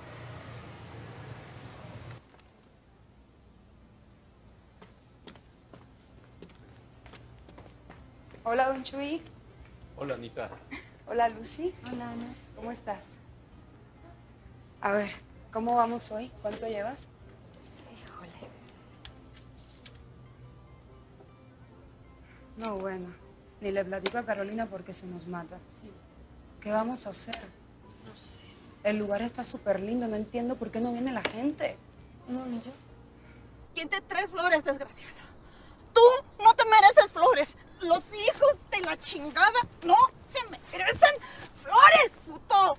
Hola, don Chuy. Hola, Anita. Hola, Lucy. Hola, Ana. ¿Cómo estás? A ver, ¿cómo vamos hoy? ¿Cuánto llevas? Híjole. No, bueno. Ni le platico a Carolina porque se nos mata. Sí. ¿Qué vamos a hacer? No sé. El lugar está súper lindo. No entiendo por qué no viene la gente. No, ni yo. ¿Quién te trae flores, desgraciada? Tú no te mereces flores. Los hijos de la chingada no se merecen flores, puto.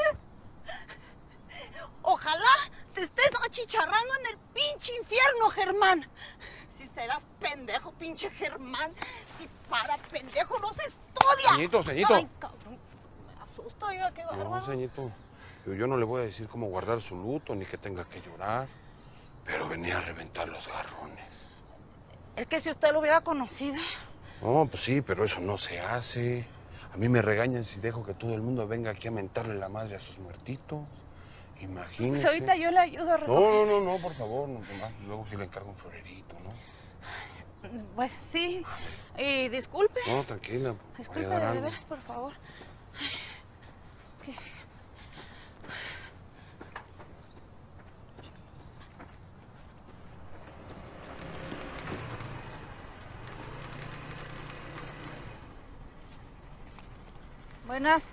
Ojalá te estés achicharrando en el pinche infierno, Germán. Si serás pendejo, pinche Germán. Si para pendejo no se estudia. Ceñito. Ay, cabrón. Me asusta, oiga, qué bárbaro. No, ceñito. Yo no le voy a decir cómo guardar su luto ni que tenga que llorar. Pero venía a reventar los garrones. Es que si usted lo hubiera conocido. No, pues sí, pero eso no se hace. A mí me regañan si dejo que todo el mundo venga aquí a mentarle la madre a sus muertitos. Imagínese. Pues ahorita yo le ayudo a recoger. No, por favor. No, nomás luego sí le encargo un florerito, ¿no? Pues sí. Y disculpe. No, tranquila. Disculpe, voy a dar de algo. veras, por favor. ¿Qué? Buenas.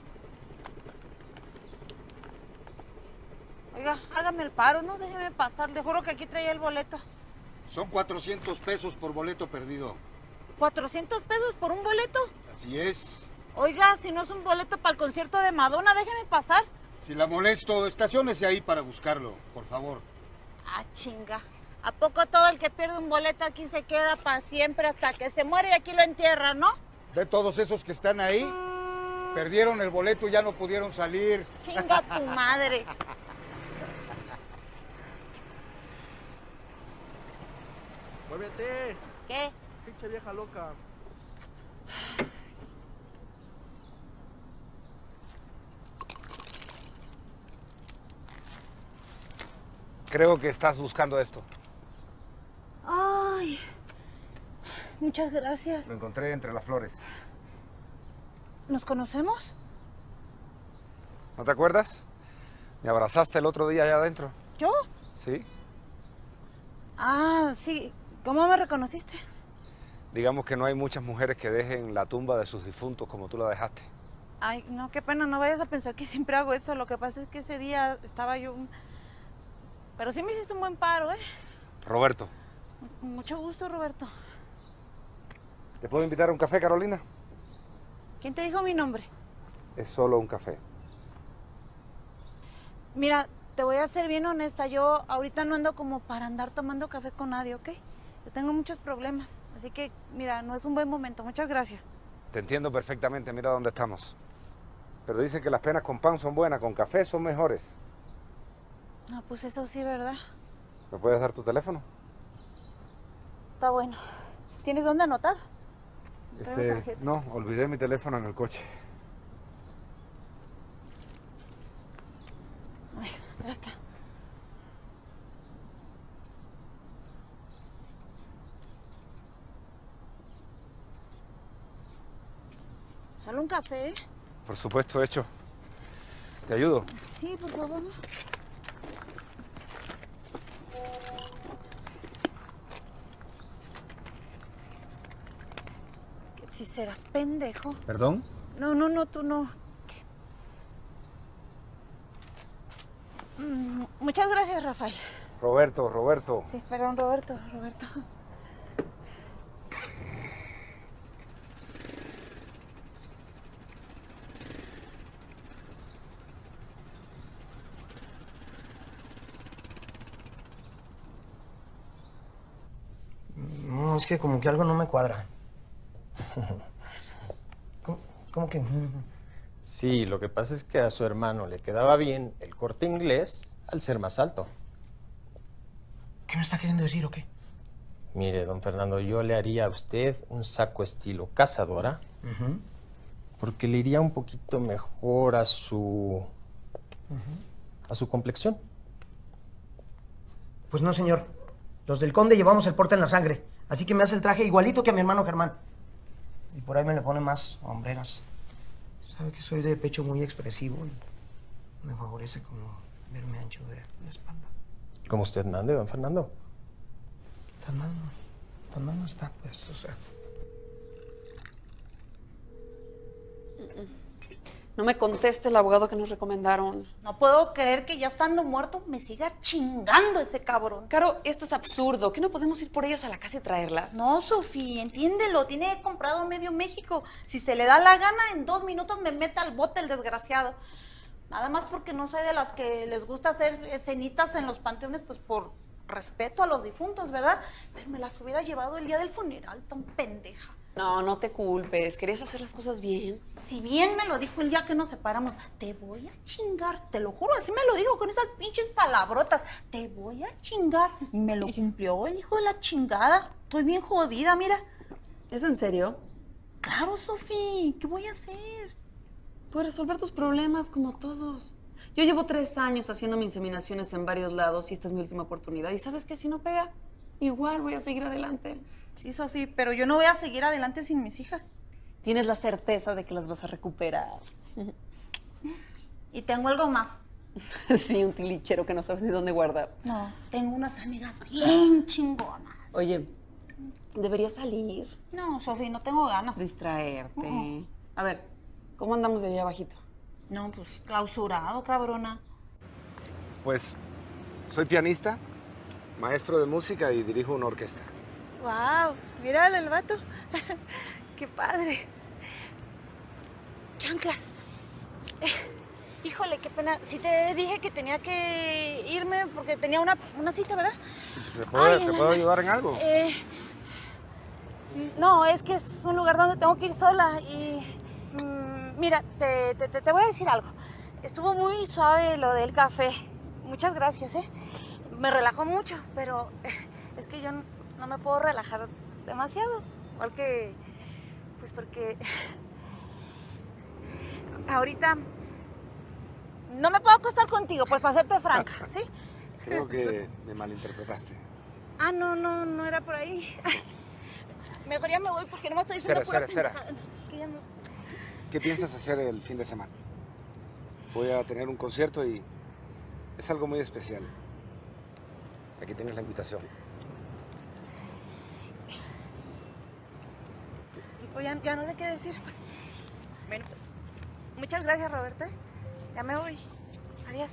Oiga, hágame el paro, ¿no? Déjeme pasar. Le juro que aquí traía el boleto. Son 400 pesos por boleto perdido. ¿400 pesos por un boleto? Así es. Oiga, si no es un boleto para el concierto de Madonna, déjeme pasar. Si la molesto, estaciónese ahí para buscarlo, por favor. Ah, chinga. ¿A poco todo el que pierde un boleto aquí se queda para siempre hasta que se muere y aquí lo entierran, no? Ve todos esos que están ahí. Perdieron el boleto y ya no pudieron salir. Chinga tu madre. ¡Muévete! ¿Qué? Pinche vieja loca. Creo que estás buscando esto. Ay, muchas gracias. Lo encontré entre las flores. ¿Nos conocemos? ¿No te acuerdas? Me abrazaste el otro día allá adentro. ¿Yo? Sí. Ah, sí. ¿Cómo me reconociste? Digamos que no hay muchas mujeres que dejen la tumba de sus difuntos como tú la dejaste. Ay, no, qué pena, no vayas a pensar que siempre hago eso. Lo que pasa es que ese día estaba yo... Pero sí me hiciste un buen paro, ¿eh? Roberto. Mucho gusto, Roberto. ¿Te puedo invitar a un café, Carolina? ¿Quién te dijo mi nombre? Es solo un café. Mira, te voy a ser bien honesta. Yo ahorita no ando como para andar tomando café con nadie, ¿ok? Yo tengo muchos problemas. Así que, mira, no es un buen momento. Muchas gracias. Te entiendo perfectamente, mira dónde estamos. Pero dicen que las penas con pan son buenas, con café son mejores. No, pues eso sí, ¿verdad? ¿Me puedes dar tu teléfono? Está bueno. ¿Tienes dónde anotar? No, olvidé mi teléfono en el coche. Ay, trae acá. ¿Solo un café? Por supuesto, hecho. ¿Te ayudo? Sí, por favor. Si serás pendejo. ¿Perdón? No, tú no. Muchas gracias, Rafael. Roberto. Sí, perdón, Roberto. No, es que como que algo no me cuadra. ¿Cómo que? Sí, lo que pasa es que a su hermano le quedaba bien el Corte Inglés al ser más alto. ¿Qué me está queriendo decir o qué? Mire, don Fernando, yo le haría a usted un saco estilo cazadora, porque le iría un poquito mejor a su complexión. Pues no, señor. Los del Conde llevamos el porte en la sangre, así que me hace el traje igualito que a mi hermano Germán. Y por ahí me le pone más hombreras. Sabe que soy de pecho muy expresivo y me favorece como verme ancho de la espalda. Como usted mande, don Fernando. Tan mal no está, pues, o sea. No me conteste el abogado que nos recomendaron. No puedo creer que ya estando muerto me siga chingando ese cabrón. Caro, esto es absurdo. ¿Qué no podemos ir por ellas a la casa y traerlas? No, Sofía, entiéndelo. Tiene comprado medio México. Si se le da la gana, en 2 minutos me mete al bote el desgraciado. Nada más porque no soy de las que les gusta hacer escenitas en los panteones, pues por respeto a los difuntos, ¿verdad? Pero me las hubiera llevado el día del funeral, tan pendeja. No, no te culpes. Querías hacer las cosas bien. Si bien me lo dijo el día que nos separamos, te voy a chingar, te lo juro, así me lo dijo con esas pinches palabrotas. Te voy a chingar. Y me lo cumplió el hijo de la chingada. Estoy bien jodida, mira. ¿Es en serio? Claro, Sofía. ¿Qué voy a hacer? Puedes resolver tus problemas como todos. Yo llevo 3 años haciéndome inseminaciones en varios lados y esta es mi última oportunidad. ¿Y sabes qué? Si no pega, igual voy a seguir adelante. Sí, Sofía, pero yo no voy a seguir adelante sin mis hijas. Tienes la certeza de que las vas a recuperar. Y tengo algo más. Sí, un tilichero que no sabes ni dónde guardar. No, tengo unas amigas bien chingonas. Oye, deberías salir. No, Sofía, no tengo ganas. Distraerte. A ver, ¿cómo andamos de allá abajito? No, pues clausurado, cabrona. Pues soy pianista, maestro de música y dirijo una orquesta. ¡Wow! Míralo, el vato. ¡Qué padre! Chanclas. Híjole, qué pena. Sí te dije que tenía que irme porque tenía una cita, ¿verdad? ¿Te puedo ayudar en algo? No, es que es un lugar donde tengo que ir sola y... mira, te voy a decir algo. Estuvo muy suave lo del café. Muchas gracias, ¿eh? Me relajó mucho, pero es que yo no me puedo relajar demasiado. Porque... pues porque... ahorita... no me puedo acostar contigo, pues para serte franca, ¿sí? Creo que me malinterpretaste. Ah, no era por ahí. Mejor ya me voy porque no me estoy diciendo Espera. pendejada. Que ya me... ¿Qué piensas hacer el fin de semana? Voy a tener un concierto y es algo muy especial. Aquí tienes la invitación. Pues ya no sé qué decir, pues. Bueno, pues, muchas gracias, Roberto. Ya me voy. Adiós.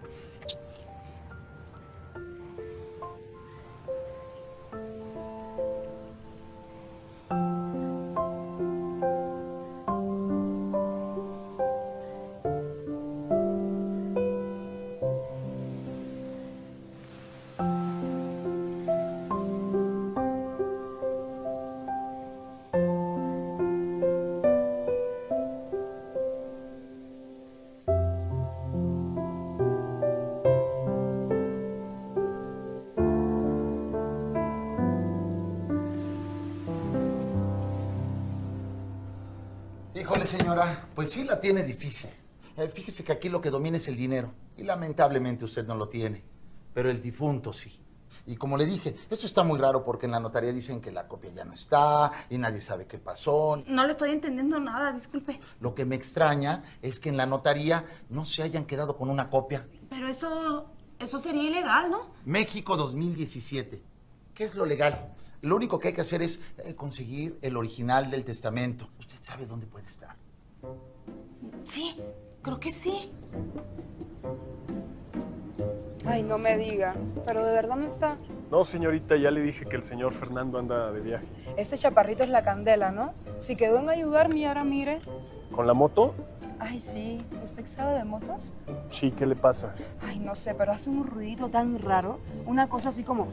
Híjole, señora, pues sí la tiene difícil. Fíjese que aquí lo que domina es el dinero. Y lamentablemente usted no lo tiene. Pero el difunto sí. Y como le dije, esto está muy raro porque en la notaría dicen que la copia ya no está y nadie sabe qué pasó. No le estoy entendiendo nada, disculpe. Lo que me extraña es que en la notaría no se hayan quedado con una copia. Pero eso sería ilegal, ¿no? México 2017. ¿Qué es lo legal? Lo único que hay que hacer es conseguir el original del testamento. ¿Usted sabe dónde puede estar? Sí, creo que sí. Ay, no me diga. Pero de verdad no está. No, señorita, ya le dije que el señor Fernando anda de viaje. Este chaparrito es la candela, ¿no? Si quedó en ayudarme y ahora mire. ¿Con la moto? Ay, sí. ¿Usted sabe de motos? Sí, ¿qué le pasa? Ay, no sé, pero hace un ruidito tan raro. Una cosa así como...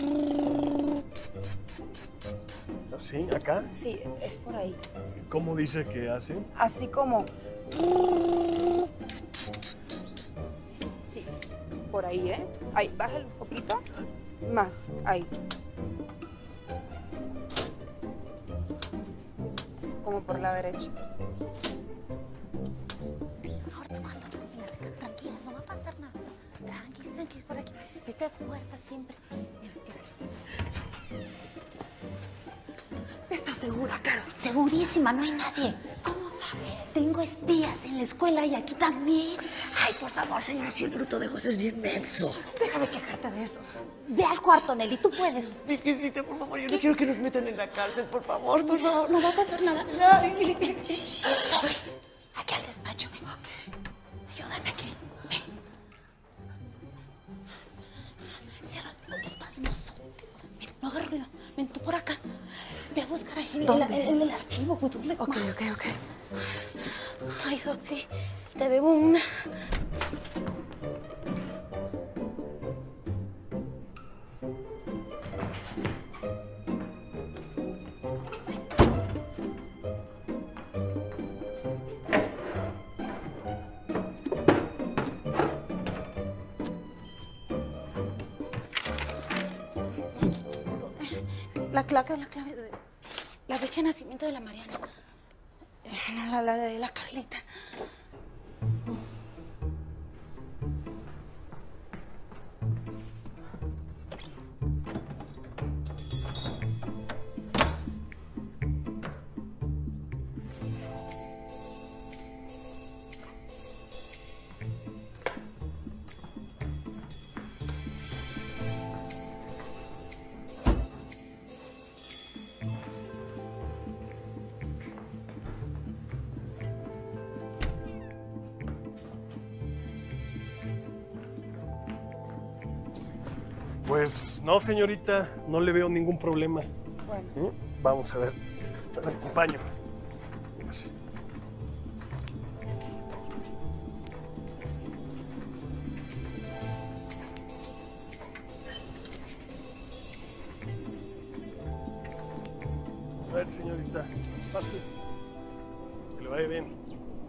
¿Sí? ¿Acá? Sí, es por ahí. ¿Cómo dice que hace? Así como... Sí, por ahí, ¿eh? Ahí, bájale un poquito. Más, ahí. Como por la derecha. Ahora es cuando. Venga, se queda tranquila, no va a pasar nada. Tranqui, por aquí. Esta puerta siempre. Mira. ¿Estás segura, Caro? Segurísima, no hay nadie. ¿Cómo sabes? Tengo espías en la escuela y aquí también. Ay, por favor, señora, si el bruto de José es bien menso. Deja de quejarte de eso. Ve al cuarto, Nelly, tú puedes. Virgencita, por favor, yo no quiero que nos metan en la cárcel, por favor, por favor. No va a pasar nada. Sofi, aquí al despacho, ven. Ayúdame aquí, ven. Cierra, espasmoso. Ven, no hagas ruido. Ven tú por acá. Ve a buscar ahí en el archivo. Pues, ¿dónde Ok. Ay, Sofi, te debo una. La clave de la fecha de nacimiento de la Mariana. La de la Carlita. Pues no, señorita, no le veo ningún problema. Bueno. Vamos a ver. Te acompaño. A ver, señorita, pase. Que le vaya bien.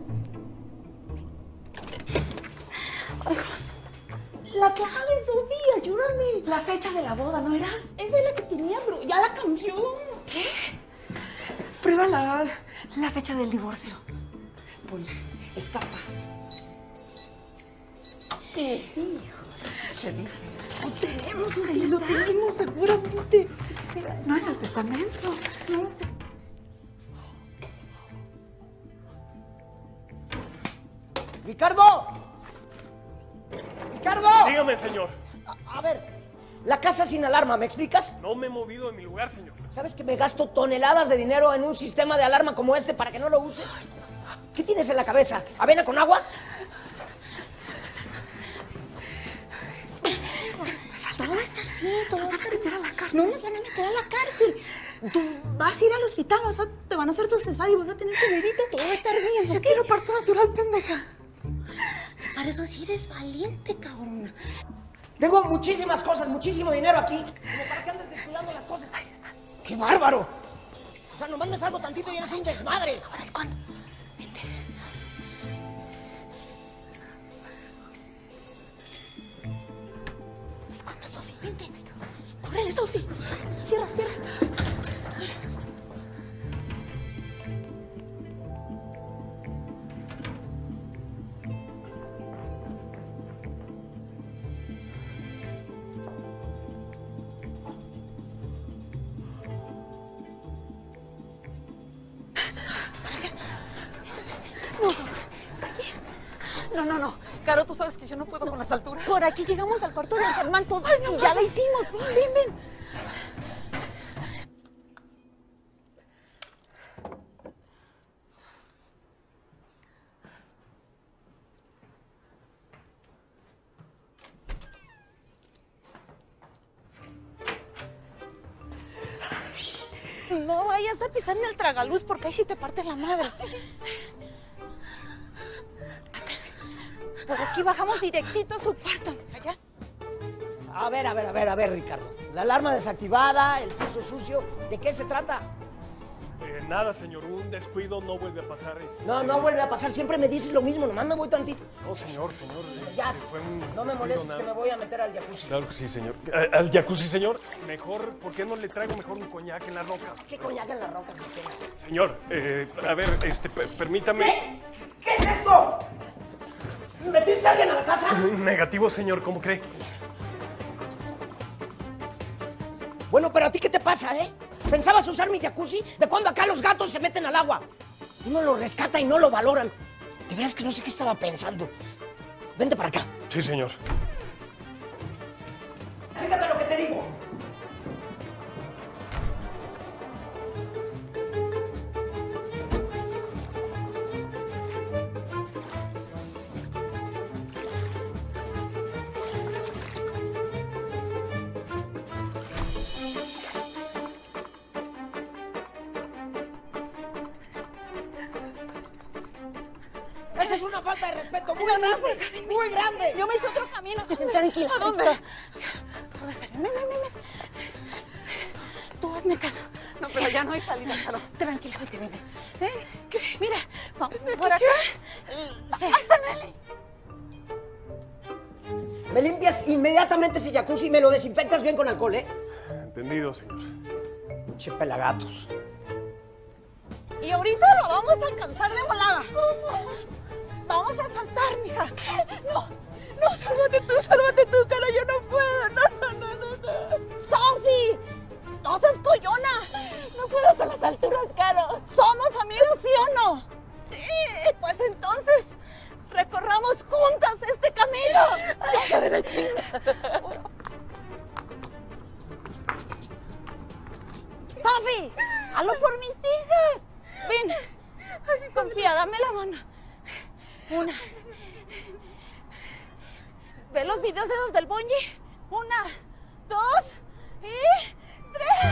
La clave, Sofía, ayúdame. La fecha de la boda, ¿no era? Esa es la que tenía, pero ya la cambió. ¿Qué? Prueba la fecha del divorcio. Ponla, es capaz. Hijo, lo tenemos, Sofía, lo tenemos seguramente. Sí. No es el testamento. No. ¡Ricardo! ¡Ricardo! Dígame, señor. A ver, la casa sin alarma, ¿me explicas? No me he movido de mi lugar, señor. ¿Sabes que me gasto toneladas de dinero en un sistema de alarma como este para que no lo uses? ¿Qué tienes en la cabeza? ¿Avena con agua? Todo va a estar bien, todo va a estar bien. No nos van a meter a la cárcel. Tú vas a ir al hospital, te van a hacer tu cesárea y vas a tener tu bebito, todo va a estar bien. Yo quiero parto natural, pendeja. Para eso sí eres valiente, cabrona. Tengo muchísimas cosas, muchísimo dinero aquí. Como para que andes descuidando las cosas. Ahí está. ¡Qué bárbaro! O sea, nomás me salgo tantito y eres un desmadre. Ahora es cuando. Vente. Es cuando, Sofi, vente. Córrele, Sofi. Cierra. No. Caro, tú sabes que yo no puedo con las alturas. Por aquí llegamos al cuarto de Germán. Ya la hicimos. Ven. No vayas a pisar en el tragaluz porque ahí sí te parte la madre. Por aquí bajamos directito a su cuarto. Allá. A ver, Ricardo. La alarma desactivada, el piso sucio, ¿de qué se trata? Nada, señor, un descuido no vuelve a pasar. No vuelve a pasar, siempre me dices lo mismo, nomás me voy tantito. No, señor. Ya, fue un no me descuido, molestes nada. que me voy a meter al jacuzzi. Claro que sí, señor. ¿Al jacuzzi, señor? Mejor, ¿por qué no le traigo mejor un coñac en la roca? ¿Qué coñac en la roca? Señor, a ver, permítame... ¿Qué es esto? ¿Metiste a alguien a la casa? Negativo, señor, ¿cómo cree? Bueno, pero ¿a ti qué te pasa, eh? ¿Pensabas usar mi jacuzzi? ¿De cuándo acá los gatos se meten al agua? Uno lo rescata y no lo valoran. De veras que no sé qué estaba pensando. Vente para acá. Sí, señor. Fíjate lo que te digo. Esa es una falta de respeto muy grande, muy grande. Yo me hice otro camino. Tranquila. ¿A dónde? Ven. Tú hazme caso. No, pero ya no hay salida, Caro. Tranquila, ven. Ven. Mira, vamos por acá. Sí. ¡Hasta Nelly! Me limpias inmediatamente ese jacuzzi y me lo desinfectas bien con alcohol, ¿eh? Entendido, señor. Pinche pelagatos. Y ahorita lo vamos a alcanzar de volada. Vamos a saltar, mija. No, sálvate tú, Caro, yo no puedo. No. ¡Sofi! ¡No seas collona! No puedo con las alturas, Caro. ¿Somos amigos, sí o no? Sí. Pues entonces, recorramos juntas este camino. ¡Hija de la chingada! ¡Sofi! ¡Hazlo por mis hijas! Ven, confía, dame la mano. Una. ¿Ve los videos esos del bungee? 1, 2 y 3.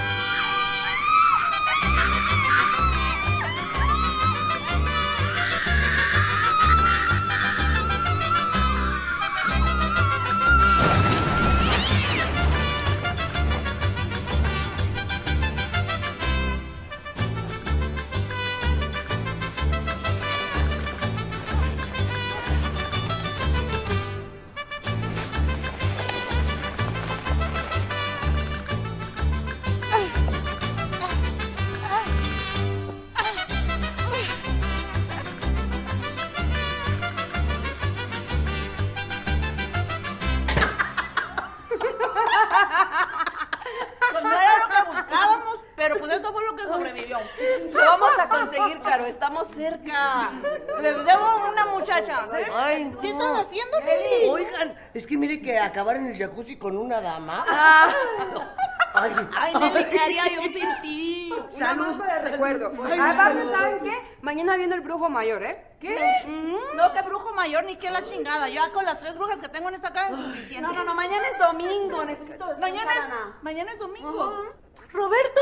Pues no era lo que buscábamos, pero pues esto fue lo que sobrevivió. Lo vamos a conseguir, Caro, estamos cerca. Les debo una muchacha, ¿sí? Ay, no. ¿Qué están haciendo, Nelly? Oigan, es que mire que acabar en el jacuzzi con una dama. Ay, Nelly, ¿qué haría yo sin ti? Salud. Para el recuerdo. Ay, ¿Saben qué? Mañana viene el brujo mayor, ¿eh? ¿Qué? No, que brujo mayor ni que la chingada. Ya con las 3 brujas que tengo en esta casa es suficiente. No, mañana es domingo, necesito descansar, Ana. Mañana es domingo. Roberto.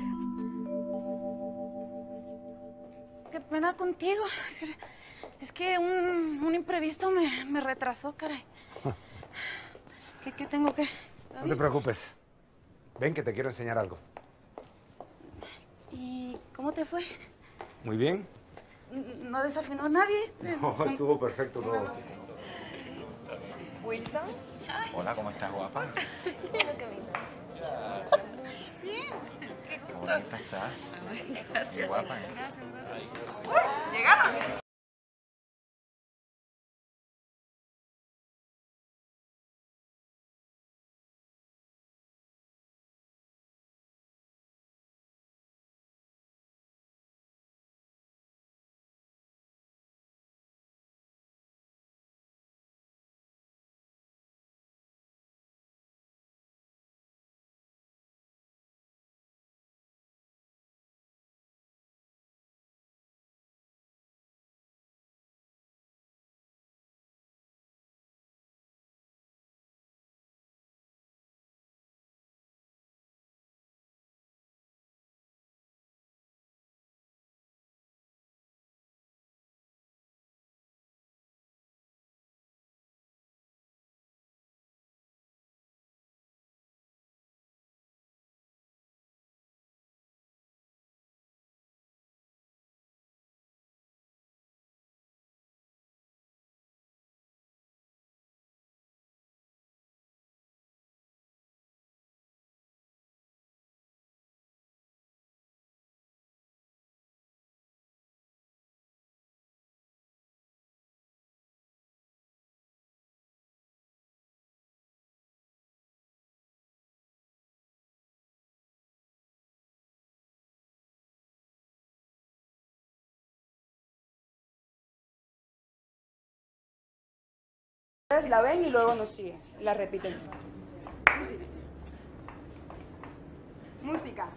Qué pena contigo. Es que un imprevisto me retrasó, caray. ¿Qué tengo que...? No te preocupes. Ven que te quiero enseñar algo. ¿Y cómo te fue? Muy bien. ¿No desafinó a nadie? No, estuvo perfecto todo. ¿Wilson? Hola, ¿cómo estás, guapa? Bien, qué Qué gusto. bonita estás. Gracias. Qué guapa. Gracias. Llegaron. Ustedes la ven y luego nos siguen. La repiten. Música. Música.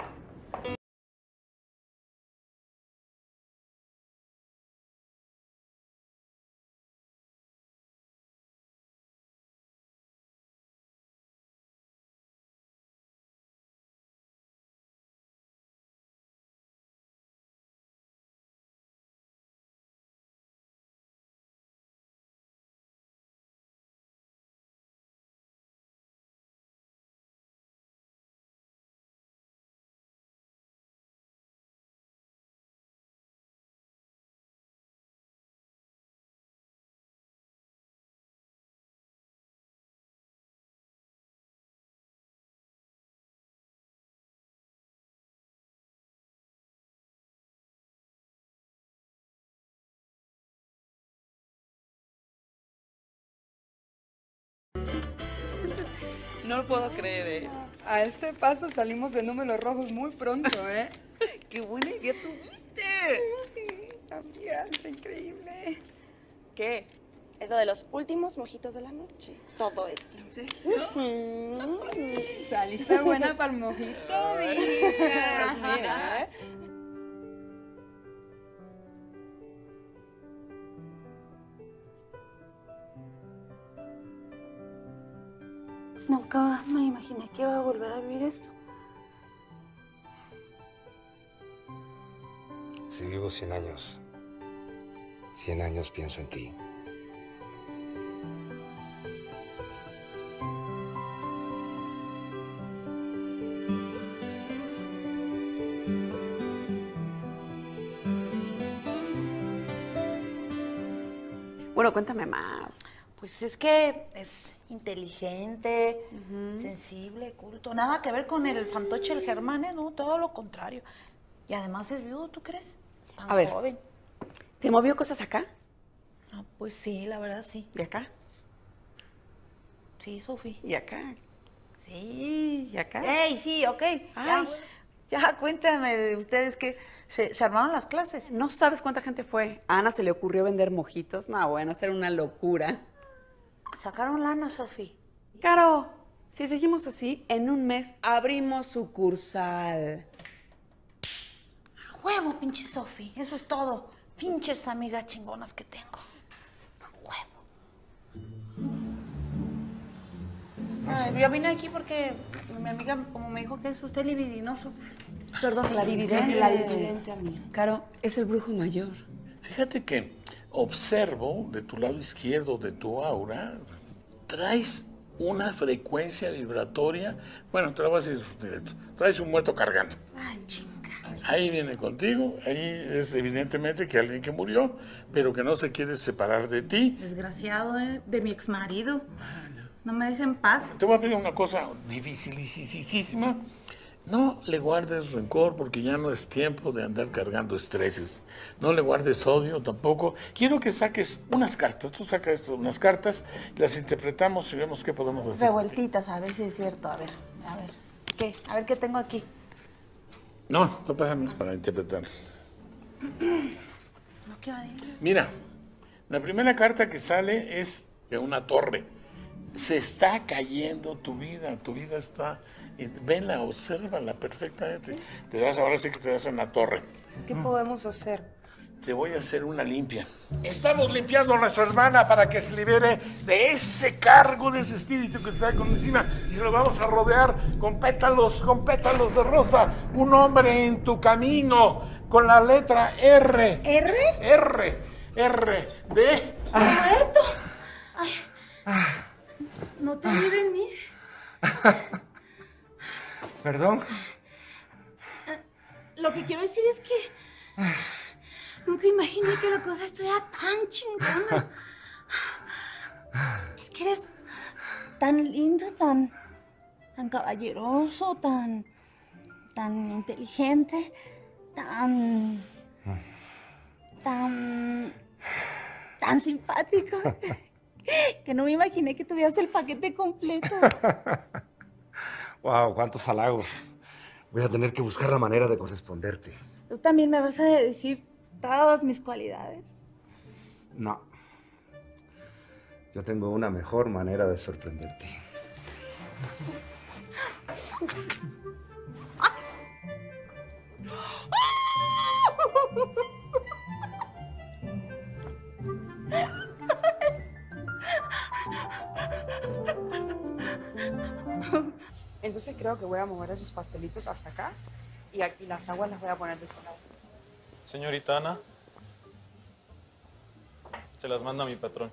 No lo puedo creer, ¿eh? A este paso salimos de números rojos muy pronto, ¿eh? ¡Qué buena idea tuviste! Amiga, está increíble. ¿Qué? Es lo de los últimos mojitos de la noche. Todo esto. Saliste buena para el mojito, mija. Pues mira, ¿eh? Nunca me imaginé que iba a volver a vivir esto. Si vivo 100 años, 100 años pienso en ti. Bueno, cuéntame más. Pues es que es inteligente, sensible, culto. Nada que ver con el fantoche del Germán, ¿eh? No, todo lo contrario. Y además es viudo, ¿tú crees? Tan A ver, joven. ¿te movió cosas acá? No, pues sí, la verdad sí. ¿Y acá? Sí, Sofi. ¿Y acá? Sí. ¿Y acá? ¡Ey, sí, ok! Ya, cuéntame de ustedes que se armaron las clases. No sabes cuánta gente fue. A Ana se le ocurrió vender mojitos. No, bueno, eso era una locura. Sacaron lana, Sofi. Caro, si seguimos así, en un mes abrimos sucursal. A huevo, pinche Sofi. Eso es todo. Pinches amigas chingonas que tengo. A huevo. Ay, yo vine aquí porque mi amiga, como me dijo que es usted libidinoso. Perdón, Clarividente. Clarividente, amiga. Caro, es el brujo mayor. Fíjate que observo de tu lado izquierdo de tu aura, traes una frecuencia vibratoria. Bueno, te lo voy a decir directo. Traes un muerto cargando. Ay, chinga. Ahí viene contigo, ahí es evidentemente que alguien que murió, pero que no se quiere separar de ti. Desgraciado, de mi exmarido. No me deja en paz. Te voy a pedir una cosa dificilísima. No le guardes rencor porque ya no es tiempo de andar cargando estreses. No le guardes odio tampoco. Quiero que saques unas cartas. Tú sacas unas cartas, las interpretamos y vemos qué podemos hacer. Revueltitas, a ver si es cierto. A ver. ¿Qué? A ver qué tengo aquí. No pásame para interpretar. No quiero adivinar. Mira, la primera carta que sale es de una torre. Se está cayendo tu vida está... Vela, obsérvala perfectamente. Ahora sí que te das en la torre. ¿Qué podemos hacer? Te voy a hacer una limpia. Estamos limpiando a nuestra hermana para que se libere de ese cargo, de ese espíritu que está con encima. Y se lo vamos a rodear con pétalos de rosa. Un hombre en tu camino con la letra R. ¿R? R de... ¡Roberto! Ay. No te vi venir. ¿Perdón? Lo que quiero decir es que nunca imaginé que la cosa estuviera tan chingona. Es que eres tan lindo, tan caballeroso, tan inteligente, tan simpático, que no me imaginé que tuvieras el paquete completo. Wow, cuántos halagos. Voy a tener que buscar la manera de corresponderte. ¿Tú también me vas a decir todas mis cualidades? No. Yo tengo una mejor manera de sorprenderte. Entonces creo que voy a mover esos pastelitos hasta acá y aquí las aguas las voy a poner de ese lado. Señorita Ana, se las manda mi patrón.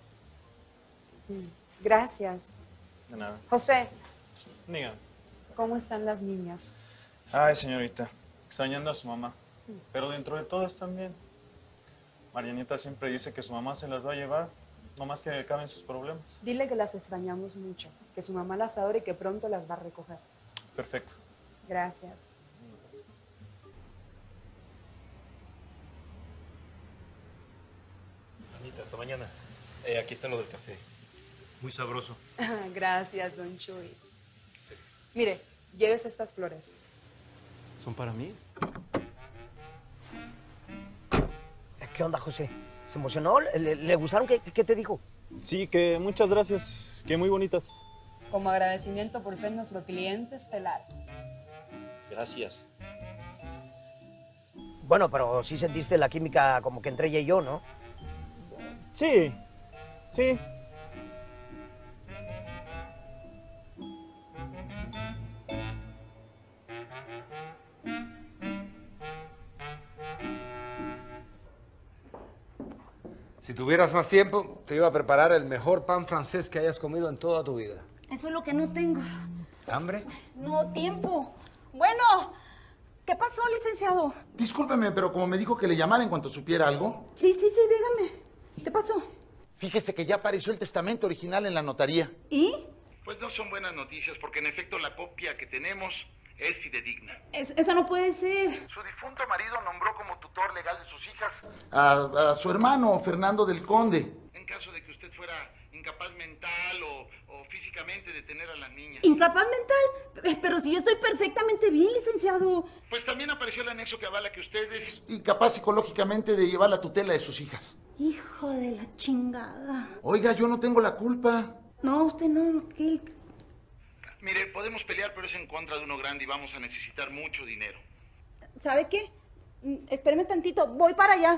Gracias. De nada. José, Dígame. ¿cómo están las niñas? Ay, señorita, extrañando a su mamá. Pero dentro de todo están bien. Marianita siempre dice que su mamá se las va a llevar, no más que acaben sus problemas. Dile que las extrañamos mucho, que su mamá las adora y que pronto las va a recoger. Perfecto. Gracias. Anita, hasta mañana. Aquí está lo del café. Muy sabroso. Gracias, don Chuy. Mire, llévese estas flores. ¿Son para mí? ¿Qué onda, José? ¿Se emocionó? ¿Le gustaron? ¿Qué te dijo? Sí, que muchas gracias, que muy bonitas. Como agradecimiento por ser nuestro cliente estelar. Gracias. Bueno, pero sí sentiste la química como que entre ella y yo, ¿no? Sí, sí. Si tuvieras más tiempo, te iba a preparar el mejor pan francés que hayas comido en toda tu vida. Eso es lo que no tengo. ¿Hambre? No, tiempo. Bueno, ¿qué pasó, licenciado? Discúlpeme, pero como me dijo que le llamara en cuanto supiera algo. Sí, dígame. ¿Qué pasó? Fíjese que ya apareció el testamento original en la notaría. ¿Y? Pues no son buenas noticias, porque en efecto la copia que tenemos es fidedigna. Eso no puede ser. Su difunto marido nombró como tutor legal de sus hijas a su hermano, Fernando del Conde. En caso de que usted fuera incapaz mental o físicamente de tener a las niñas. ¿Incapaz mental? Pero si yo estoy perfectamente bien, licenciado. Pues también apareció el anexo que avala que usted es incapaz psicológicamente de llevar la tutela de sus hijas. Hijo de la chingada. Oiga, yo no tengo la culpa. No, usted no. ¿Qué? Mire, podemos pelear, pero es en contra de uno grande y vamos a necesitar mucho dinero. ¿Sabe qué? Espéreme tantito, voy para allá.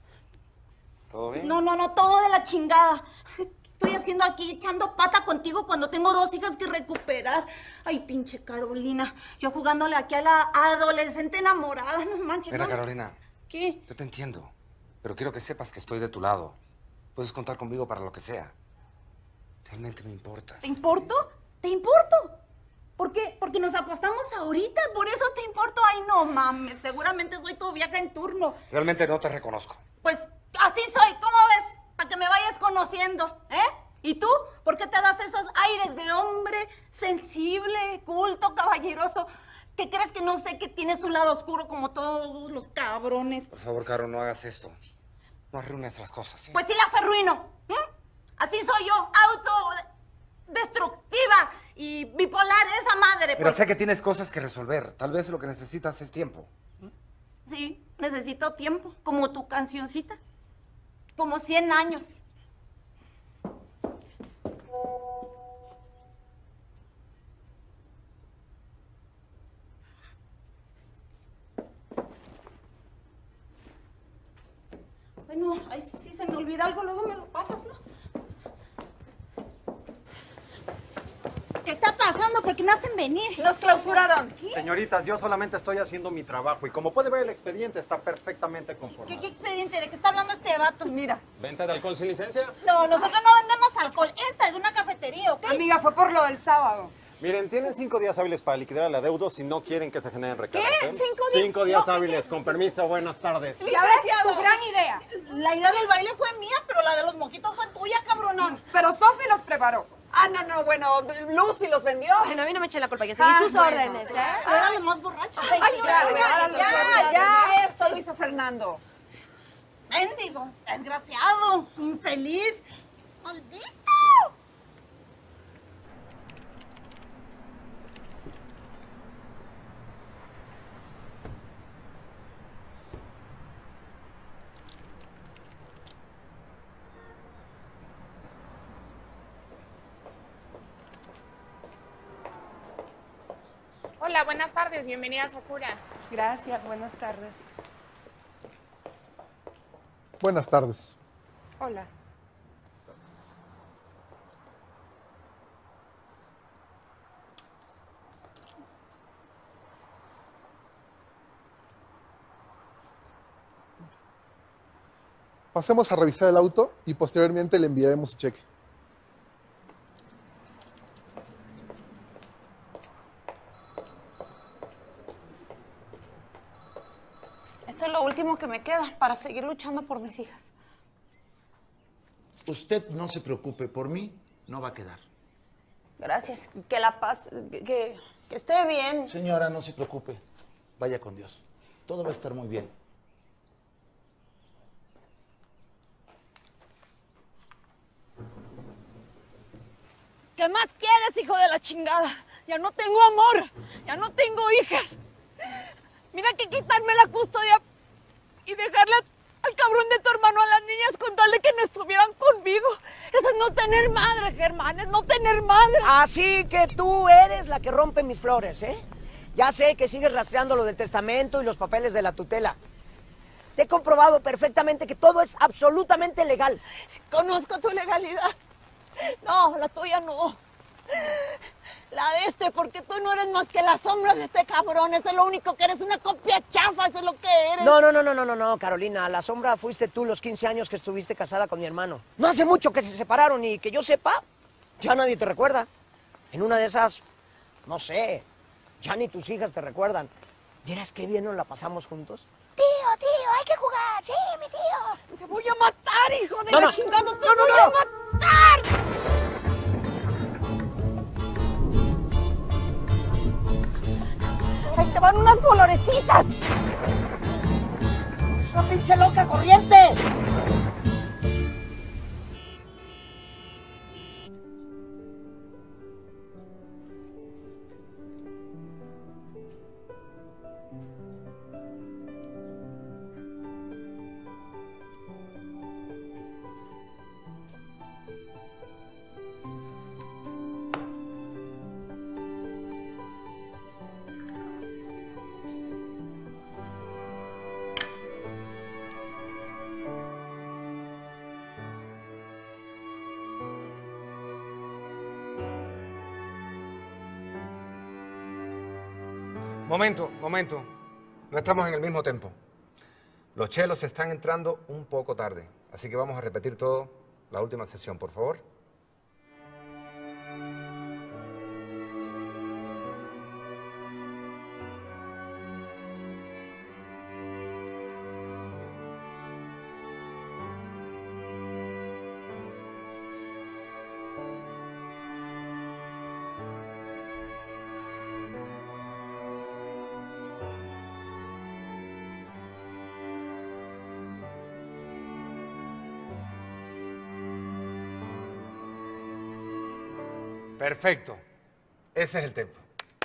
¿Todo bien? No, todo de la chingada. ¿Qué estoy haciendo aquí echando pata contigo cuando tengo 2 hijas que recuperar? Ay, pinche Carolina, yo jugándole aquí a la adolescente enamorada, no manches. Mira, ¿no? Carolina. ¿Qué? Yo te entiendo, pero quiero que sepas que estoy de tu lado. Puedes contar conmigo para lo que sea. Realmente me importas. ¿Te importo? ¿Te importo? ¿Por qué? Porque nos acostamos ahorita, por eso te importo. Ay, no mames, seguramente soy tu vieja en turno. Realmente no te reconozco. Pues así soy, ¿cómo ves? Para que me vayas conociendo, ¿eh? ¿Y tú? ¿Por qué te das esos aires de hombre sensible, culto, caballeroso? ¿Qué crees que no sé que tienes un lado oscuro como todos los cabrones? Por favor, Caro, no hagas esto. No arruines las cosas, ¿sí? Pues sí las arruino. Así soy yo, autodestructiva y bipolar, esa madre. Pero Pues. sé que tienes cosas que resolver. Tal vez lo que necesitas es tiempo. Sí, necesito tiempo, como tu cancioncita. Como 100 años. Bueno, ay, si se me olvida algo, luego me lo pasas, ¿no? ¿Qué está pasando? ¿Por qué me hacen venir? Nos clausuraron. ¿Qué? Señoritas, yo solamente estoy haciendo mi trabajo y como puede ver el expediente está perfectamente conformado. ¿Qué expediente? ¿De qué está hablando este vato? Mira. ¿Venta de alcohol sin licencia? No, nosotros no vendemos alcohol. Esta es una cafetería, ¿ok? Amiga, fue por lo del sábado. Miren, tienen 5 días hábiles para liquidar el adeudo si no quieren que se generen recargos. ¿Qué? ¿eh? 5 días. 5 días No, hábiles, con permiso, buenas tardes. Ya ves, tu gran idea. La idea del baile fue mía, pero la de los mojitos fue tuya, cabrona. Pero Sofi los preparó. Ah, no, bueno, Lucy los vendió. Bueno, a mí no me eche la culpa, yo seguí sus órdenes, ¿eh? Era la más borracha. Ay, ya, esto lo hizo Fernando. Mendigo, desgraciado, infeliz, maldito. Hola, buenas tardes. Bienvenida a Sakura. Gracias, buenas tardes. Buenas tardes. Hola. Pasemos a revisar el auto y posteriormente le enviaremos su cheque. Esto es lo último que me queda para seguir luchando por mis hijas. Usted no se preocupe, por mí no va a quedar. Gracias. Que la paz, que esté bien. Señora, no se preocupe. Vaya con Dios. Todo va a estar muy bien. ¿Qué más quieres, hijo de la chingada? Ya no tengo amor, ya no tengo hijas. Mira que quitarme la custodia y dejarle al cabrón de tu hermano a las niñas con tal de que no estuvieran conmigo. Eso es no tener madre, Germán, es no tener madre. Así que tú eres la que rompe mis flores, ¿eh? Ya sé que sigues rastreando lo del testamento y los papeles de la tutela. Te he comprobado perfectamente que todo es absolutamente legal. Conozco tu legalidad. No, la tuya no. La de este, porque tú no eres más que la sombra de este cabrón. Eso es lo único que eres, una copia chafa, eso es lo que eres. No, Carolina. La sombra fuiste tú los 15 años que estuviste casada con mi hermano. No hace mucho que se separaron y que yo sepa, ya nadie te recuerda. En una de esas, no sé, ya ni tus hijas te recuerdan. ¿Vieras qué bien nos la pasamos juntos? Tío, hay que jugar. Sí, mi tío. Te voy a matar, hijo de No, la no. chingada. Te No, no, voy no. a matar. Ahí te van unas florecitas. ¡Esa pinche loca corriente! Momento. No estamos en el mismo tempo. Los chelos están entrando un poco tarde, así que vamos a repetir todo la última sesión, por favor. Perfecto. Ese es el tempo.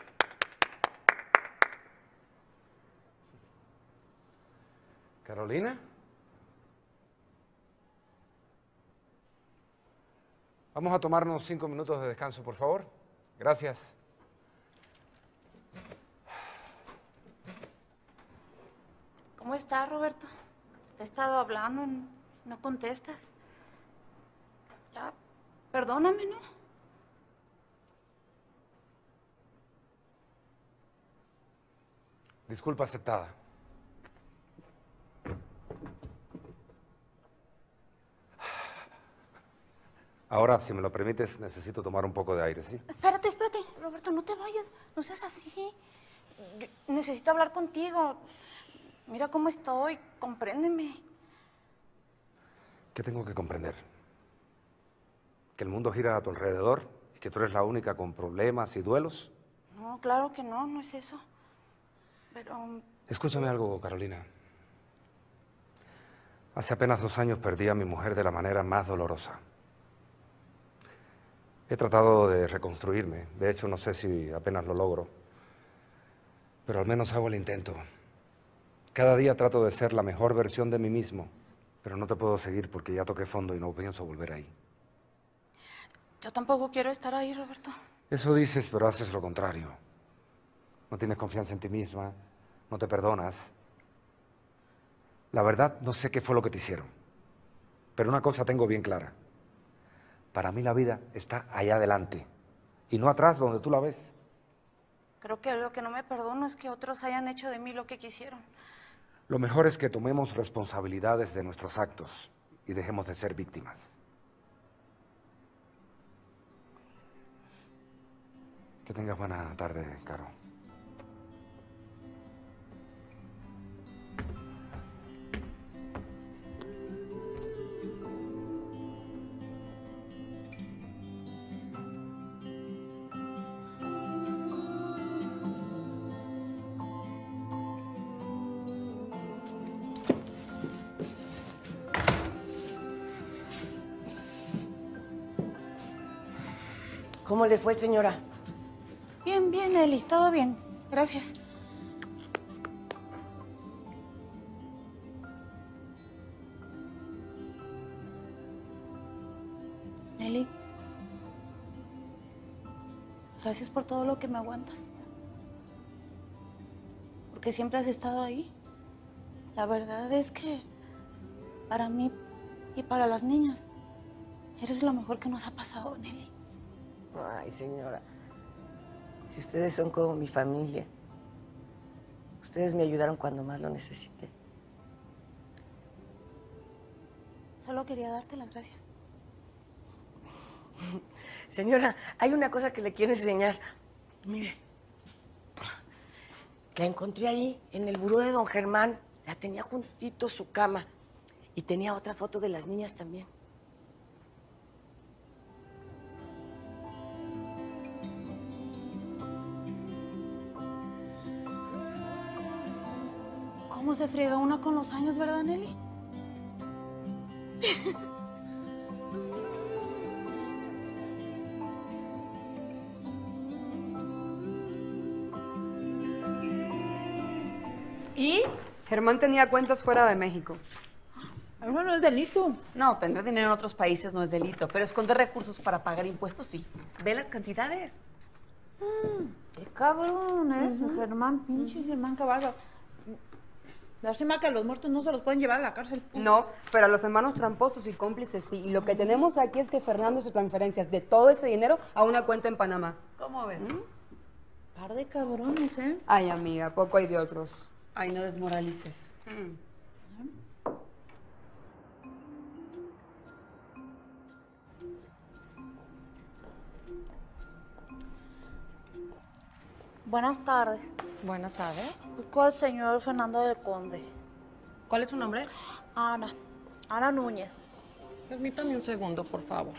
Carolina. Vamos a tomarnos 5 minutos de descanso, por favor. Gracias. ¿Cómo estás, Roberto? Te he estado hablando y no contestas. Ya, perdóname, ¿no? Disculpa aceptada. Ahora, si me lo permites, necesito tomar un poco de aire, ¿sí? Espérate, Roberto, no te vayas. No seas así. Yo necesito hablar contigo. Mira cómo estoy. Compréndeme. ¿Qué tengo que comprender? ¿Que el mundo gira a tu alrededor y que tú eres la única con problemas y duelos? No, claro que no, no es eso. Pero... Escúchame algo, Carolina. Hace apenas 2 años perdí a mi mujer de la manera más dolorosa. He tratado de reconstruirme. De hecho, no sé si apenas lo logro. Pero al menos hago el intento. Cada día trato de ser la mejor versión de mí mismo. Pero no te puedo seguir porque ya toqué fondo y no pienso volver ahí. Yo tampoco quiero estar ahí, Roberto. Eso dices, pero haces lo contrario. No tienes confianza en ti misma, no te perdonas. La verdad, no sé qué fue lo que te hicieron. Pero una cosa tengo bien clara. Para mí la vida está allá adelante y no atrás donde tú la ves. Creo que lo que no me perdono es que otros hayan hecho de mí lo que quisieron. Lo mejor es que tomemos responsabilidades de nuestros actos y dejemos de ser víctimas. Que tengas buena tarde, Caro. ¿Cómo le fue, señora? Bien, bien, Eli, todo bien. Gracias. Eli, gracias por todo lo que me aguantas. Porque siempre has estado ahí. La verdad es que para mí y para las niñas, eres lo mejor que nos ha pasado, Nelly. Ay, señora, si ustedes son como mi familia, ustedes me ayudaron cuando más lo necesité. Solo quería darte las gracias. Señora, hay una cosa que le quiero enseñar. Mire, la encontré ahí, en el buró de don Germán. La tenía juntito su cama. Y tenía otra foto de las niñas también. ¿Cómo se friega una con los años, verdad, Nelly? ¿Y? Germán tenía cuentas fuera de México. Eso no es delito. No, tener dinero en otros países no es delito, pero esconder recursos para pagar impuestos sí. ¿Ve las cantidades? Qué cabrón, ¿eh? Germán, pinche Germán Cabalga. Lástima que a los muertos no se los pueden llevar a la cárcel. No, pero a los hermanos tramposos y cómplices sí. Y lo que tenemos aquí es que Fernando hizo transferencias de todo ese dinero a una cuenta en Panamá. ¿Cómo ves? Par de cabrones, ¿eh? Ay, amiga, poco hay de otros. Ay, no desmoralices. Buenas tardes. Buenas tardes. Busco al señor Fernando del Conde. ¿Cuál es su nombre? Ana. Ana Núñez. Permítame un segundo, por favor.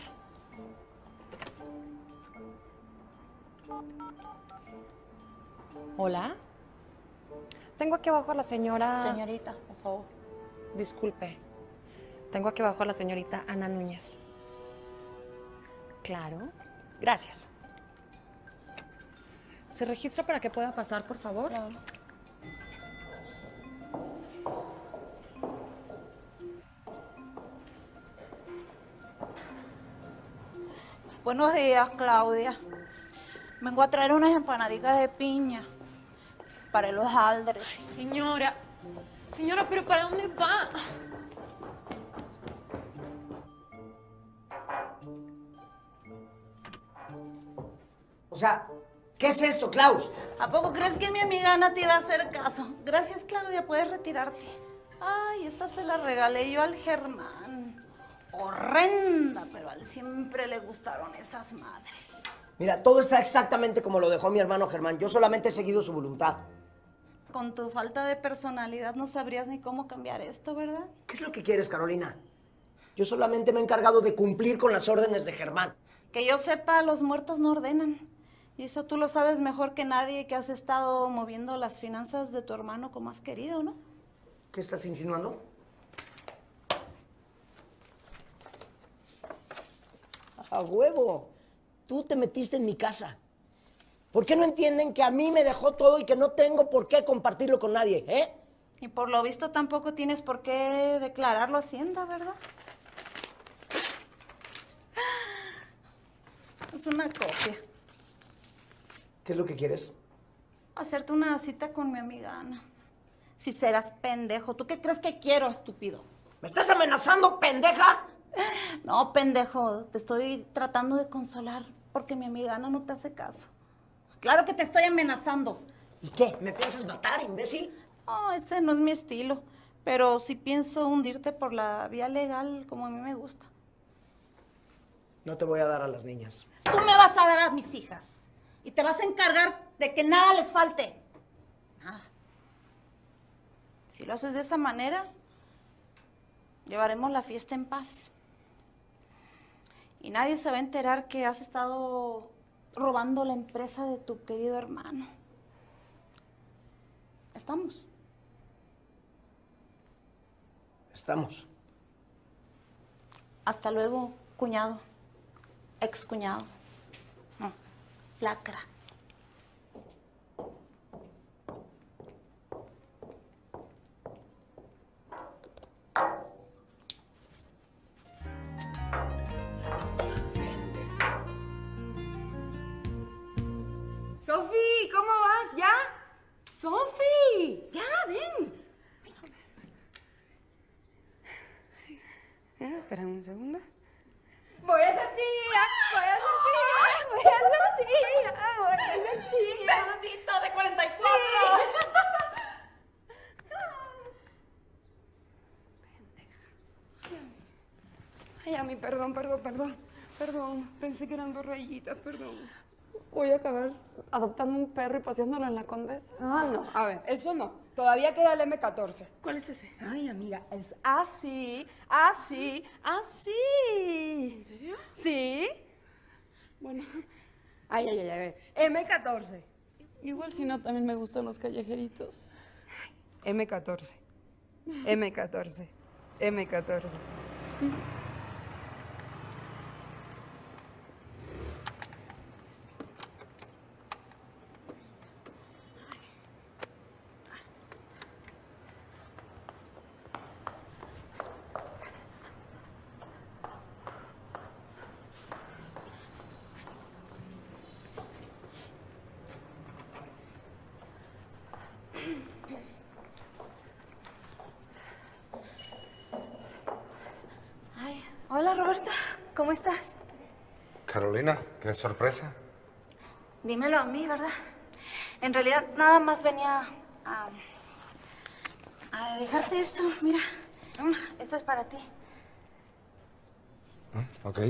Hola. Tengo aquí abajo a la señora... Señorita, por favor. Disculpe. Tengo aquí abajo a la señorita Ana Núñez. Claro. Gracias. ¿Se registra para que pueda pasar, por favor? Claro. Buenos días, Claudia. Vengo a traer unas empanaditas de piña para los hojaldres. Ay, señora. Señora, ¿pero para dónde va? O sea, ¿qué es esto, Klaus? ¿A poco crees que mi amiga Ana te iba a hacer caso? Gracias, Claudia, puedes retirarte. Ay, esta se la regalé yo al Germán. Horrenda, pero a él siempre le gustaron esas madres. Mira, todo está exactamente como lo dejó mi hermano Germán. Yo solamente he seguido su voluntad. Con tu falta de personalidad no sabrías ni cómo cambiar esto, ¿verdad? ¿Qué es lo que quieres, Carolina? Yo solamente me he encargado de cumplir con las órdenes de Germán. Que yo sepa, los muertos no ordenan. Y eso tú lo sabes mejor que nadie, que has estado moviendo las finanzas de tu hermano como has querido, ¿no? ¿Qué estás insinuando? ¡A huevo! Tú te metiste en mi casa. ¿Por qué no entienden que a mí me dejó todo y que no tengo por qué compartirlo con nadie, eh? Y por lo visto tampoco tienes por qué declararlo a Hacienda, ¿verdad? Es una copia. ¿Qué es lo que quieres? hacerte una cita con mi amiga Ana. Si serás pendejo. ¿Tú qué crees que quiero, estúpido? ¿Me estás amenazando, pendeja? No, pendejo. Te estoy tratando de consolar porque mi amiga Ana no te hace caso. Claro que te estoy amenazando. ¿Y qué? ¿Me piensas matar, imbécil? No, ese no es mi estilo. Pero sí pienso hundirte por la vía legal como a mí me gusta. No te voy a dar a las niñas. Tú me vas a dar a mis hijas. Y te vas a encargar de que nada les falte. Nada. Si lo haces de esa manera, llevaremos la fiesta en paz. Y nadie se va a enterar que has estado robando la empresa de tu querido hermano. ¿Estamos? Estamos. Hasta luego, cuñado. Excuñado. No, lacra. Sofi, ¿cómo vas? ¿Ya? Sofi, ya, ven. Espera un segundo. Voy a ser tía, voy a ser tía, voy a ser tía, voy a ser tía. ¡Bendito de 44! Ay, a mí, perdón. Perdón, pensé que eran 2 rayitas, perdón. Voy a acabar adoptando un perro y paseándolo en la Condesa. Ah, no, a ver, eso no. Todavía queda el M14. ¿Cuál es ese? Ay, amiga, es así, así, así. ¿En serio? ¿Sí? Bueno. Ay, a ver. M14. Igual si no, también me gustan los callejeritos. M14. M14. M14. Ay, hola Roberto, ¿cómo estás? Carolina, qué sorpresa. Dímelo a mí, ¿verdad? En realidad nada más venía a dejarte esto, mira. Esto es para ti. Ok.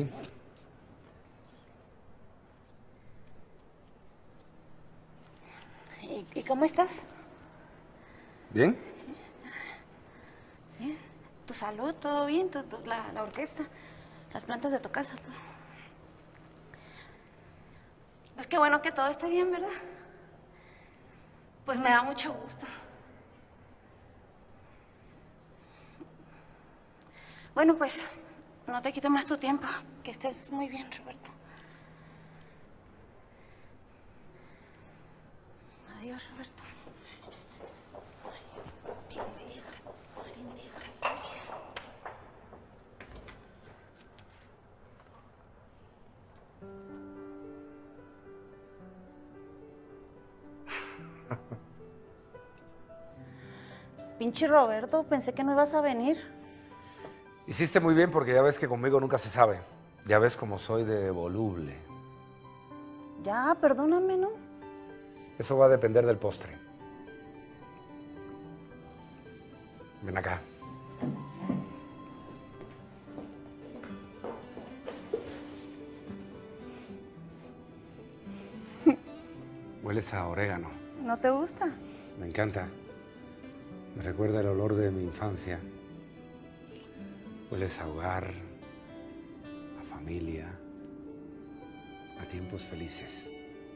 ¿Y cómo estás? ¿Bien? Bien. ¿Tu salud? ¿Todo bien? La orquesta, las plantas de tu casa, todo. Pues qué bueno que todo esté bien, ¿verdad? Pues me da mucho gusto. Bueno, pues no te quito más tu tiempo. Que estés muy bien, Roberto. Adiós, Roberto. Pinche Roberto, pensé que no ibas a venir. Hiciste muy bien porque ya ves que conmigo nunca se sabe. Ya ves cómo soy de voluble. Ya, perdóname, ¿no? Eso va a depender del postre. Ven acá. Hueles a orégano. ¿No te gusta? Me encanta. Me recuerda el olor de mi infancia. Hueles a hogar, a familia, a tiempos felices.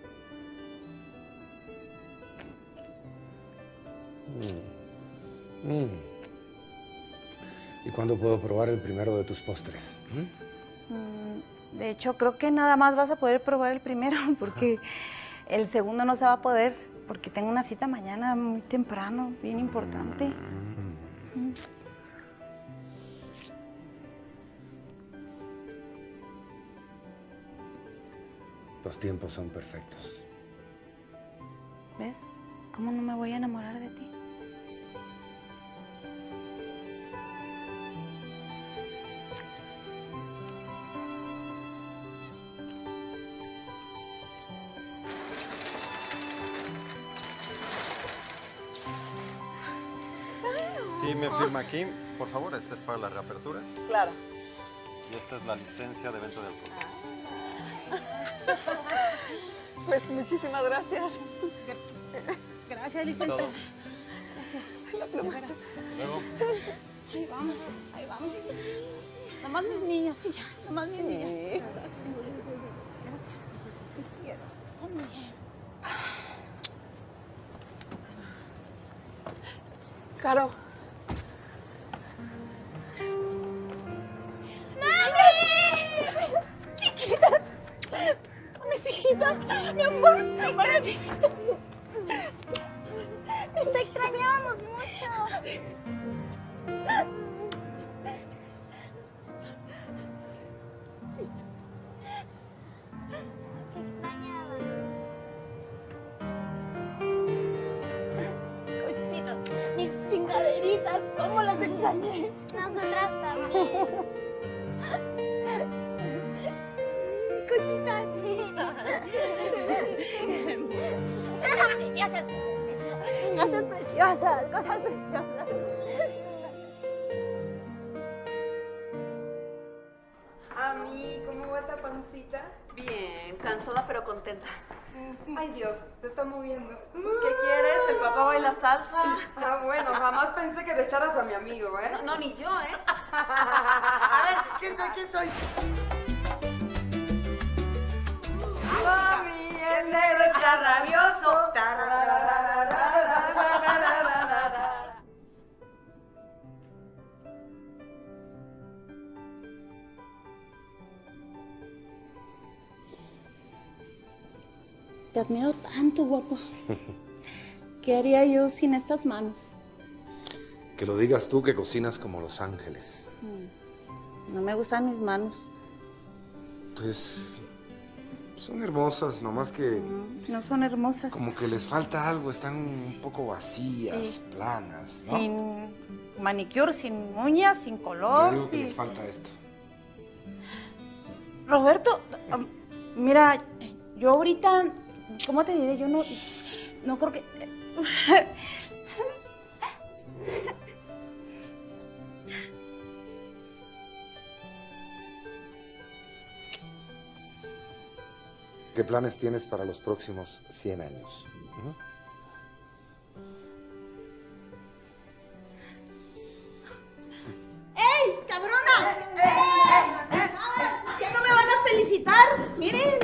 ¿Y cuándo puedo probar el primero de tus postres? De hecho, creo que nada más vas a poder probar el primero porque el segundo no se va a poder porque tengo una cita mañana muy temprano, bien importante. Los tiempos son perfectos. ¿Ves? ¿Cómo no me voy a enamorar de ti? Sí, me firma aquí. Por favor, esta es para la reapertura. Claro. Y esta es la licencia de venta de alcohol. Pues muchísimas gracias. Gracias, licencia. Todo. Gracias. La pluma. Hasta luego. Ahí vamos, ahí vamos. Nomás mis niñas, sí, ya. Nomás mis niñas. Gracias. Te quiero. También. Caro. Chiquita, mis hijitas, mi amor, mis hijitas. Te extrañábamos mucho. Te extrañaba. Cositas, mis chingaderitas, ¿cómo las extrañé? Nosotras también. Cositas. Preciosas. Cosas preciosas, cosas preciosas. Ami, ¿cómo va esa pancita? Bien, cansada pero contenta. Ay, Dios, se está moviendo. Pues, ¿qué quieres? El papá baila salsa. Ah, bueno, jamás pensé que te echaras a mi amigo, ¿eh? No, ni yo, ¿eh? A ver, ¿quién soy? ¿Quién soy? Mami, el negro está rabioso. Te admiro tanto, guapo. ¿Qué haría yo sin estas manos? Que lo digas tú que cocinas como Los Ángeles. No me gustan mis manos. Pues son hermosas, nomás que No son hermosas. como que les falta algo, están un poco vacías, Sí. planas, ¿no? Sin manicure, sin uñas, sin Yo color. digo que sin- les falta esto. Roberto, mira, yo ahorita, ¿cómo te diré? Yo no creo que... ¿Qué planes tienes para los próximos 100 años? ¿Mm? ¡Ey, cabronas! ¿Qué no me van a felicitar? Miren.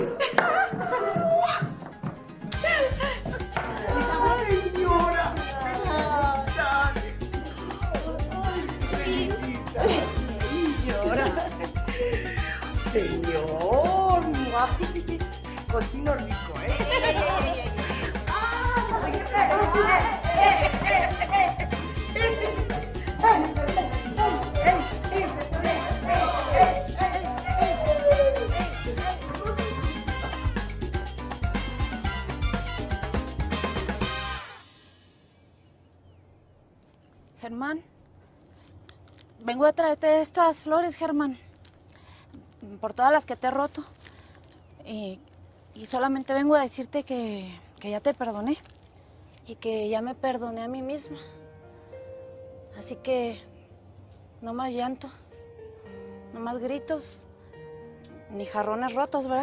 ¡Ay, señora! Señora. Señor, cocino rico, ¿eh? Germán, vengo a traerte estas flores, Germán, por todas las que te he roto. Y solamente vengo a decirte que ya te perdoné y que ya me perdoné a mí misma. Así que no más llanto, no más gritos, ni jarrones rotos, ¿verdad?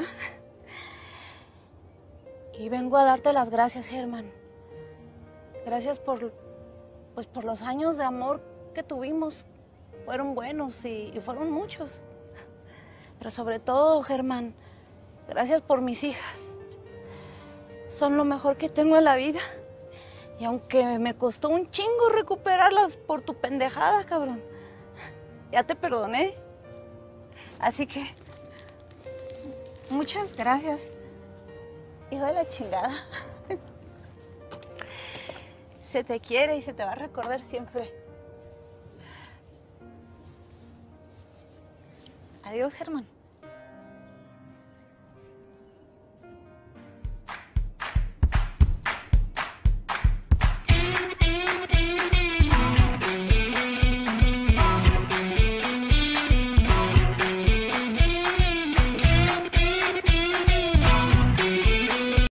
Y vengo a darte las gracias, Germán. Gracias por los años de amor que tuvimos. Fueron buenos y fueron muchos. Pero sobre todo, Germán, gracias por mis hijas. Son lo mejor que tengo en la vida. Y aunque me costó un chingo recuperarlas por tu pendejada, cabrón, ya te perdoné. Así que, muchas gracias, hijo de la chingada. Se te quiere y se te va a recordar siempre. Adiós, Germán.